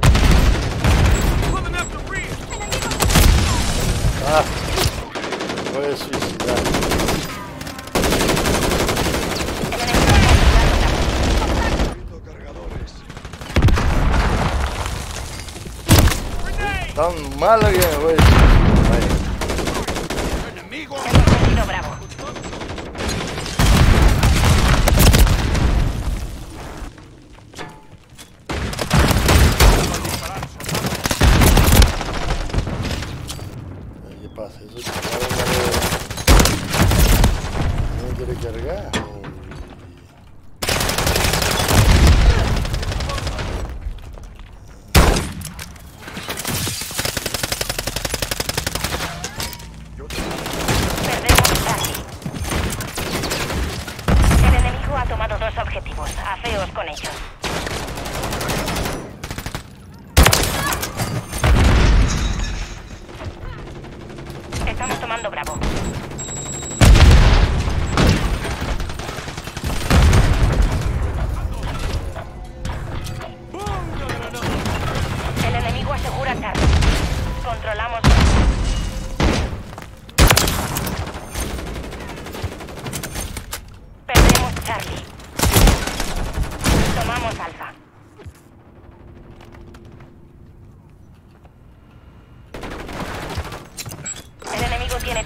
Ah, voy a suicidar. El enemigo ha capturado Viendo cargadores. Tan malo que me voy a suicidar. ¡Enemigo! la- Hemos cogido Bravo. ¿Qué pasa? Eso se no quiere cargar.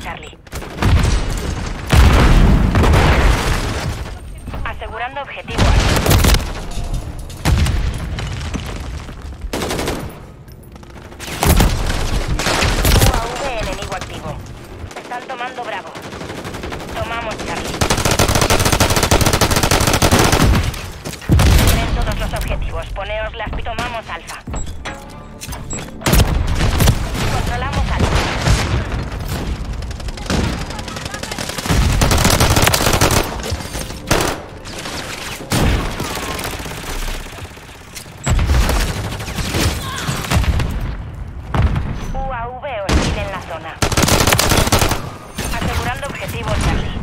Charlie. Asegurando objetivo Alfa. U A V enemigo activo. Están tomando Bravo. Tomamos Charlie. Tienen todos los objetivos. Poneos las... Tomamos Alfa. Controlamos Alfa. U A V hostil en la zona. Asegurando objetivo Charlie.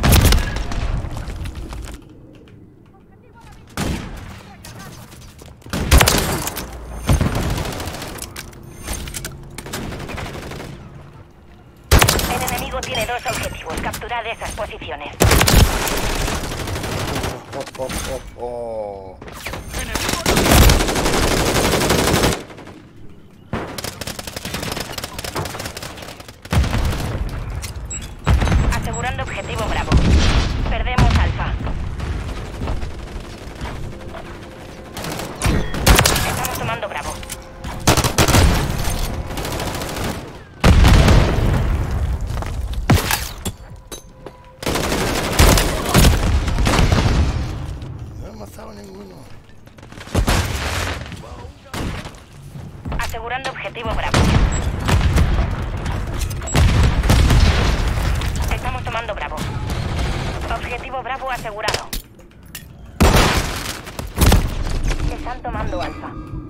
El enemigo tiene dos objetivos. Capturad esas posiciones. Oh, oh, oh, oh. Asegurando objetivo Bravo. Perdemos Alfa. Estamos tomando Bravo. No he matado a ninguno. Asegurando objetivo Bravo. Estamos tomando Bravo. Objetivo Bravo asegurado. Están tomando Alfa.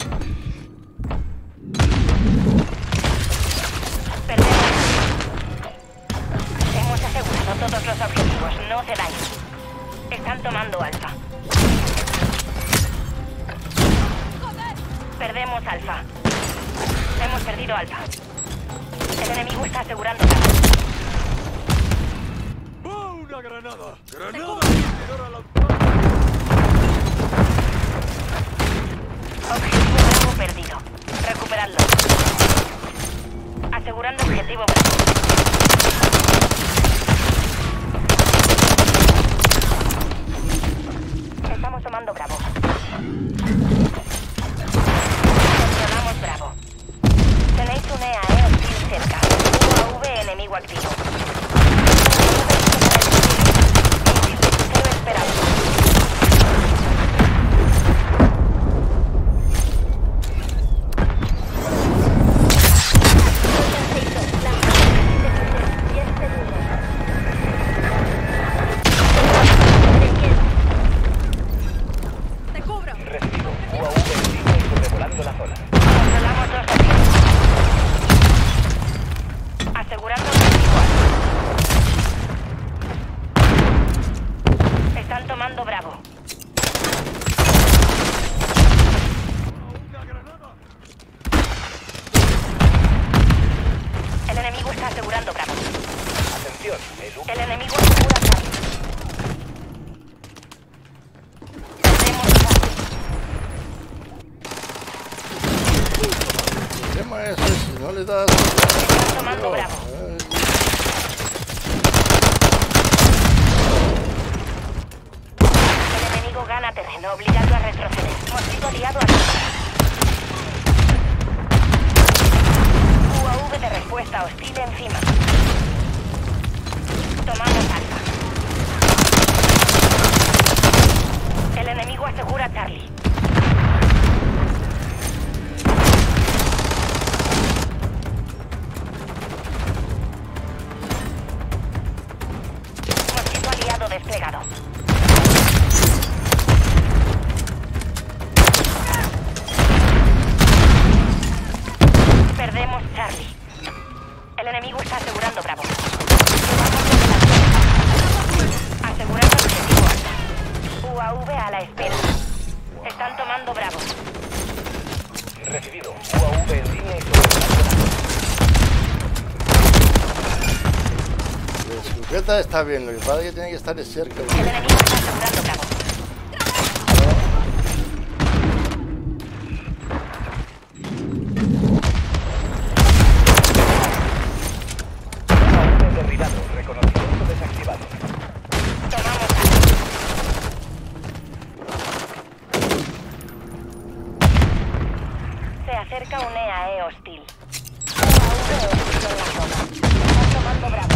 Perdemos. Hemos asegurado todos los objetivos. No se dañen. Están tomando Alfa. Perdemos Alfa. Hemos perdido Alfa. El enemigo está asegurando Bravo. ¡Una granada! ¡Granada! Objetivo Bravo perdido. Recuperadlo. Asegurando objetivo Bravo. Estamos tomando Bravo. Controlamos Bravo. Tenéis un E A E hostil cerca. U A V enemigo activo. ¡Te cubro! Recibido. U A V encima y sobrevolando la zona. Controlamos dos objetivos. Asegurando objetivo Alfa. Están tomando Bravo. El enemigo está asegurando Bravo. Atención, el U. El enemigo asegura Charlie. Perdemos Charlie. El tema es que si no le das... Están tomando Bravo. Eh, El enemigo gana terreno, obligando a retroceder. Hemos sido aliado a U A V de respuesta hostil encima. Tomamos Alfa. El enemigo asegura a Charlie. Mosquito aliado desplegado. Perdemos Charlie. El enemigo está asegurando Bravo. Asegurando objetivo Alfa. U A V a la espera. Están tomando Bravo. Recibido. U A V en línea y sobrevolando la zona. la escopeta está bien, lo que pasa es que tiene que estar cerca. El enemigo está asegurando Bravo. U A V derribado. acerca un E A E hostil. U A V hostil en la zona. Están tomando Bravo.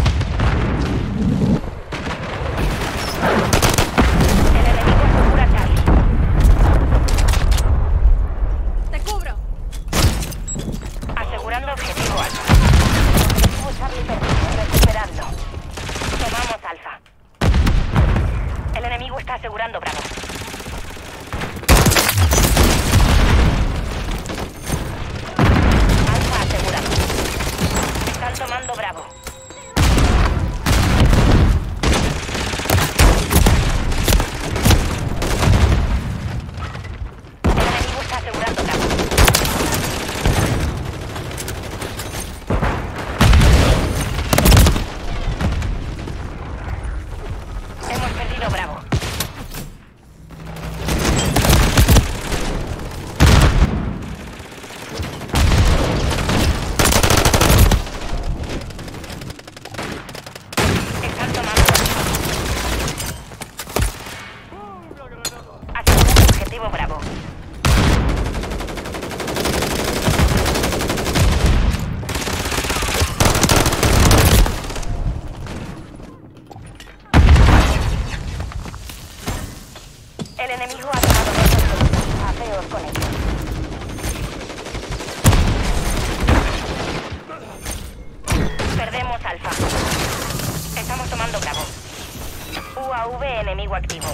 El enemigo asegura Charlie. ¡Te cubro! Asegurando objetivo Alfa. Objetivo Charlie perdido. Recuperando. Tomamos Alfa. El enemigo está asegurando Bravo. Alfa asegurado. Están tomando Bravo. El enemigo está asegurando Bravo. Hemos perdido Bravo. Están tomando asegurando objetivo Bravo. El enemigo ha tomado dos objetivos. Apeos con ellos. Perdemos Alfa. Estamos tomando Bravo. U A V enemigo activo.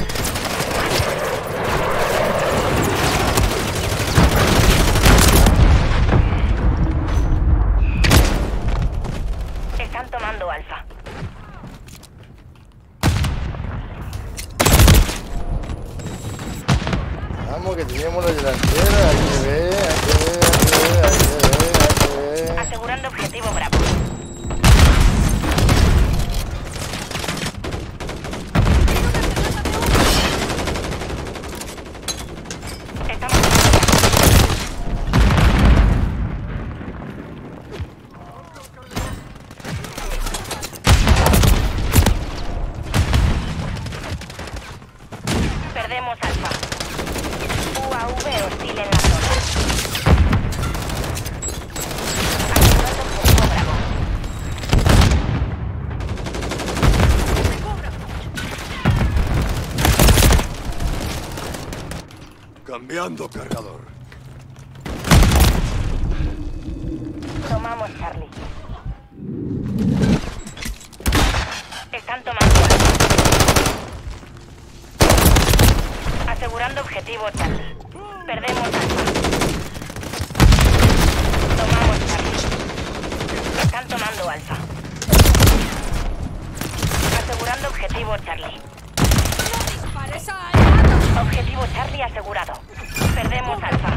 Están tomando Alfa. Vamos, que teníamos la delantera. Hay que ver, hay que ver, hay que ver, hay que ver, hay que ver. Asegurando objetivo Bravo. Estamos perdemos Alfa. U A V hostil en la zona. Asegurando objetivo Bravo. Cambiando cargador. Tomamos Charlie. Están tomando Alfa. Asegurando objetivo Charlie. Perdemos Alfa. Tomamos Charlie. Están tomando Alfa. Asegurando objetivo Charlie. ¡No dispares a aliados! Objetivo Charlie asegurado. Perdemos Alfa.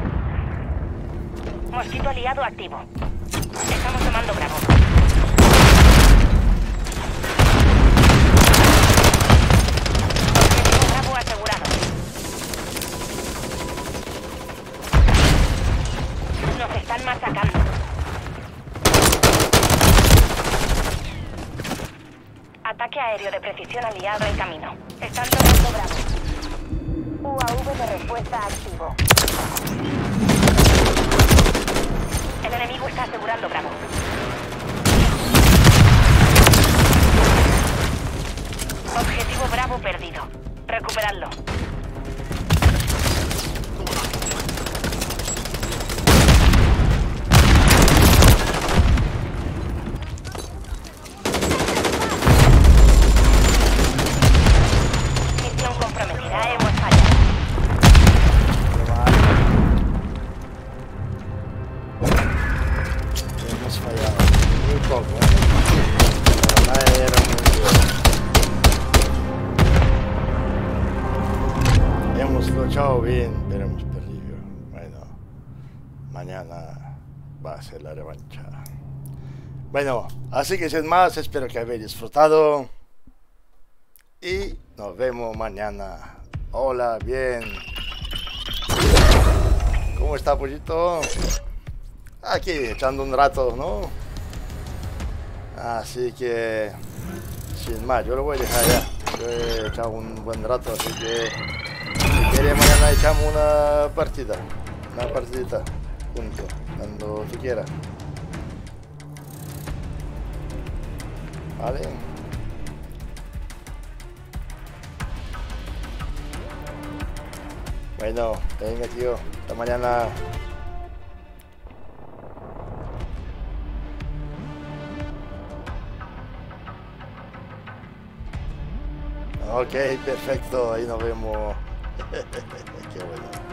Mosquito aliado activo. Estamos tomando Bravo. Objetivo Bravo asegurado. Nos están masacrando. Ataque aéreo de precisión aliado en camino. Están tomando Bravo. U A V de respuesta activo. El enemigo está asegurando Bravo. Objetivo Bravo perdido. Recuperadlo. Misión comprometida. Hemos fallado. Hemos fallado. Muy poco, ¿eh? La verdad era muy bien. Hemos luchado bien, pero hemos perdido. Bueno, mañana va a ser la revancha. Bueno, así que sin más, espero que habéis disfrutado. Y nos vemos mañana. Hola, bien. ¿Cómo está, pollito? Aquí echando un rato, ¿no? Así que sin más, yo lo voy a dejar ya. Yo he echado un buen rato, así que si quiere mañana echamos una partida, una partidita. punto, cuando tú quieras. Vale. Bueno, venga tío, hasta mañana. Ok, perfecto, ahí nos vemos. Qué bueno.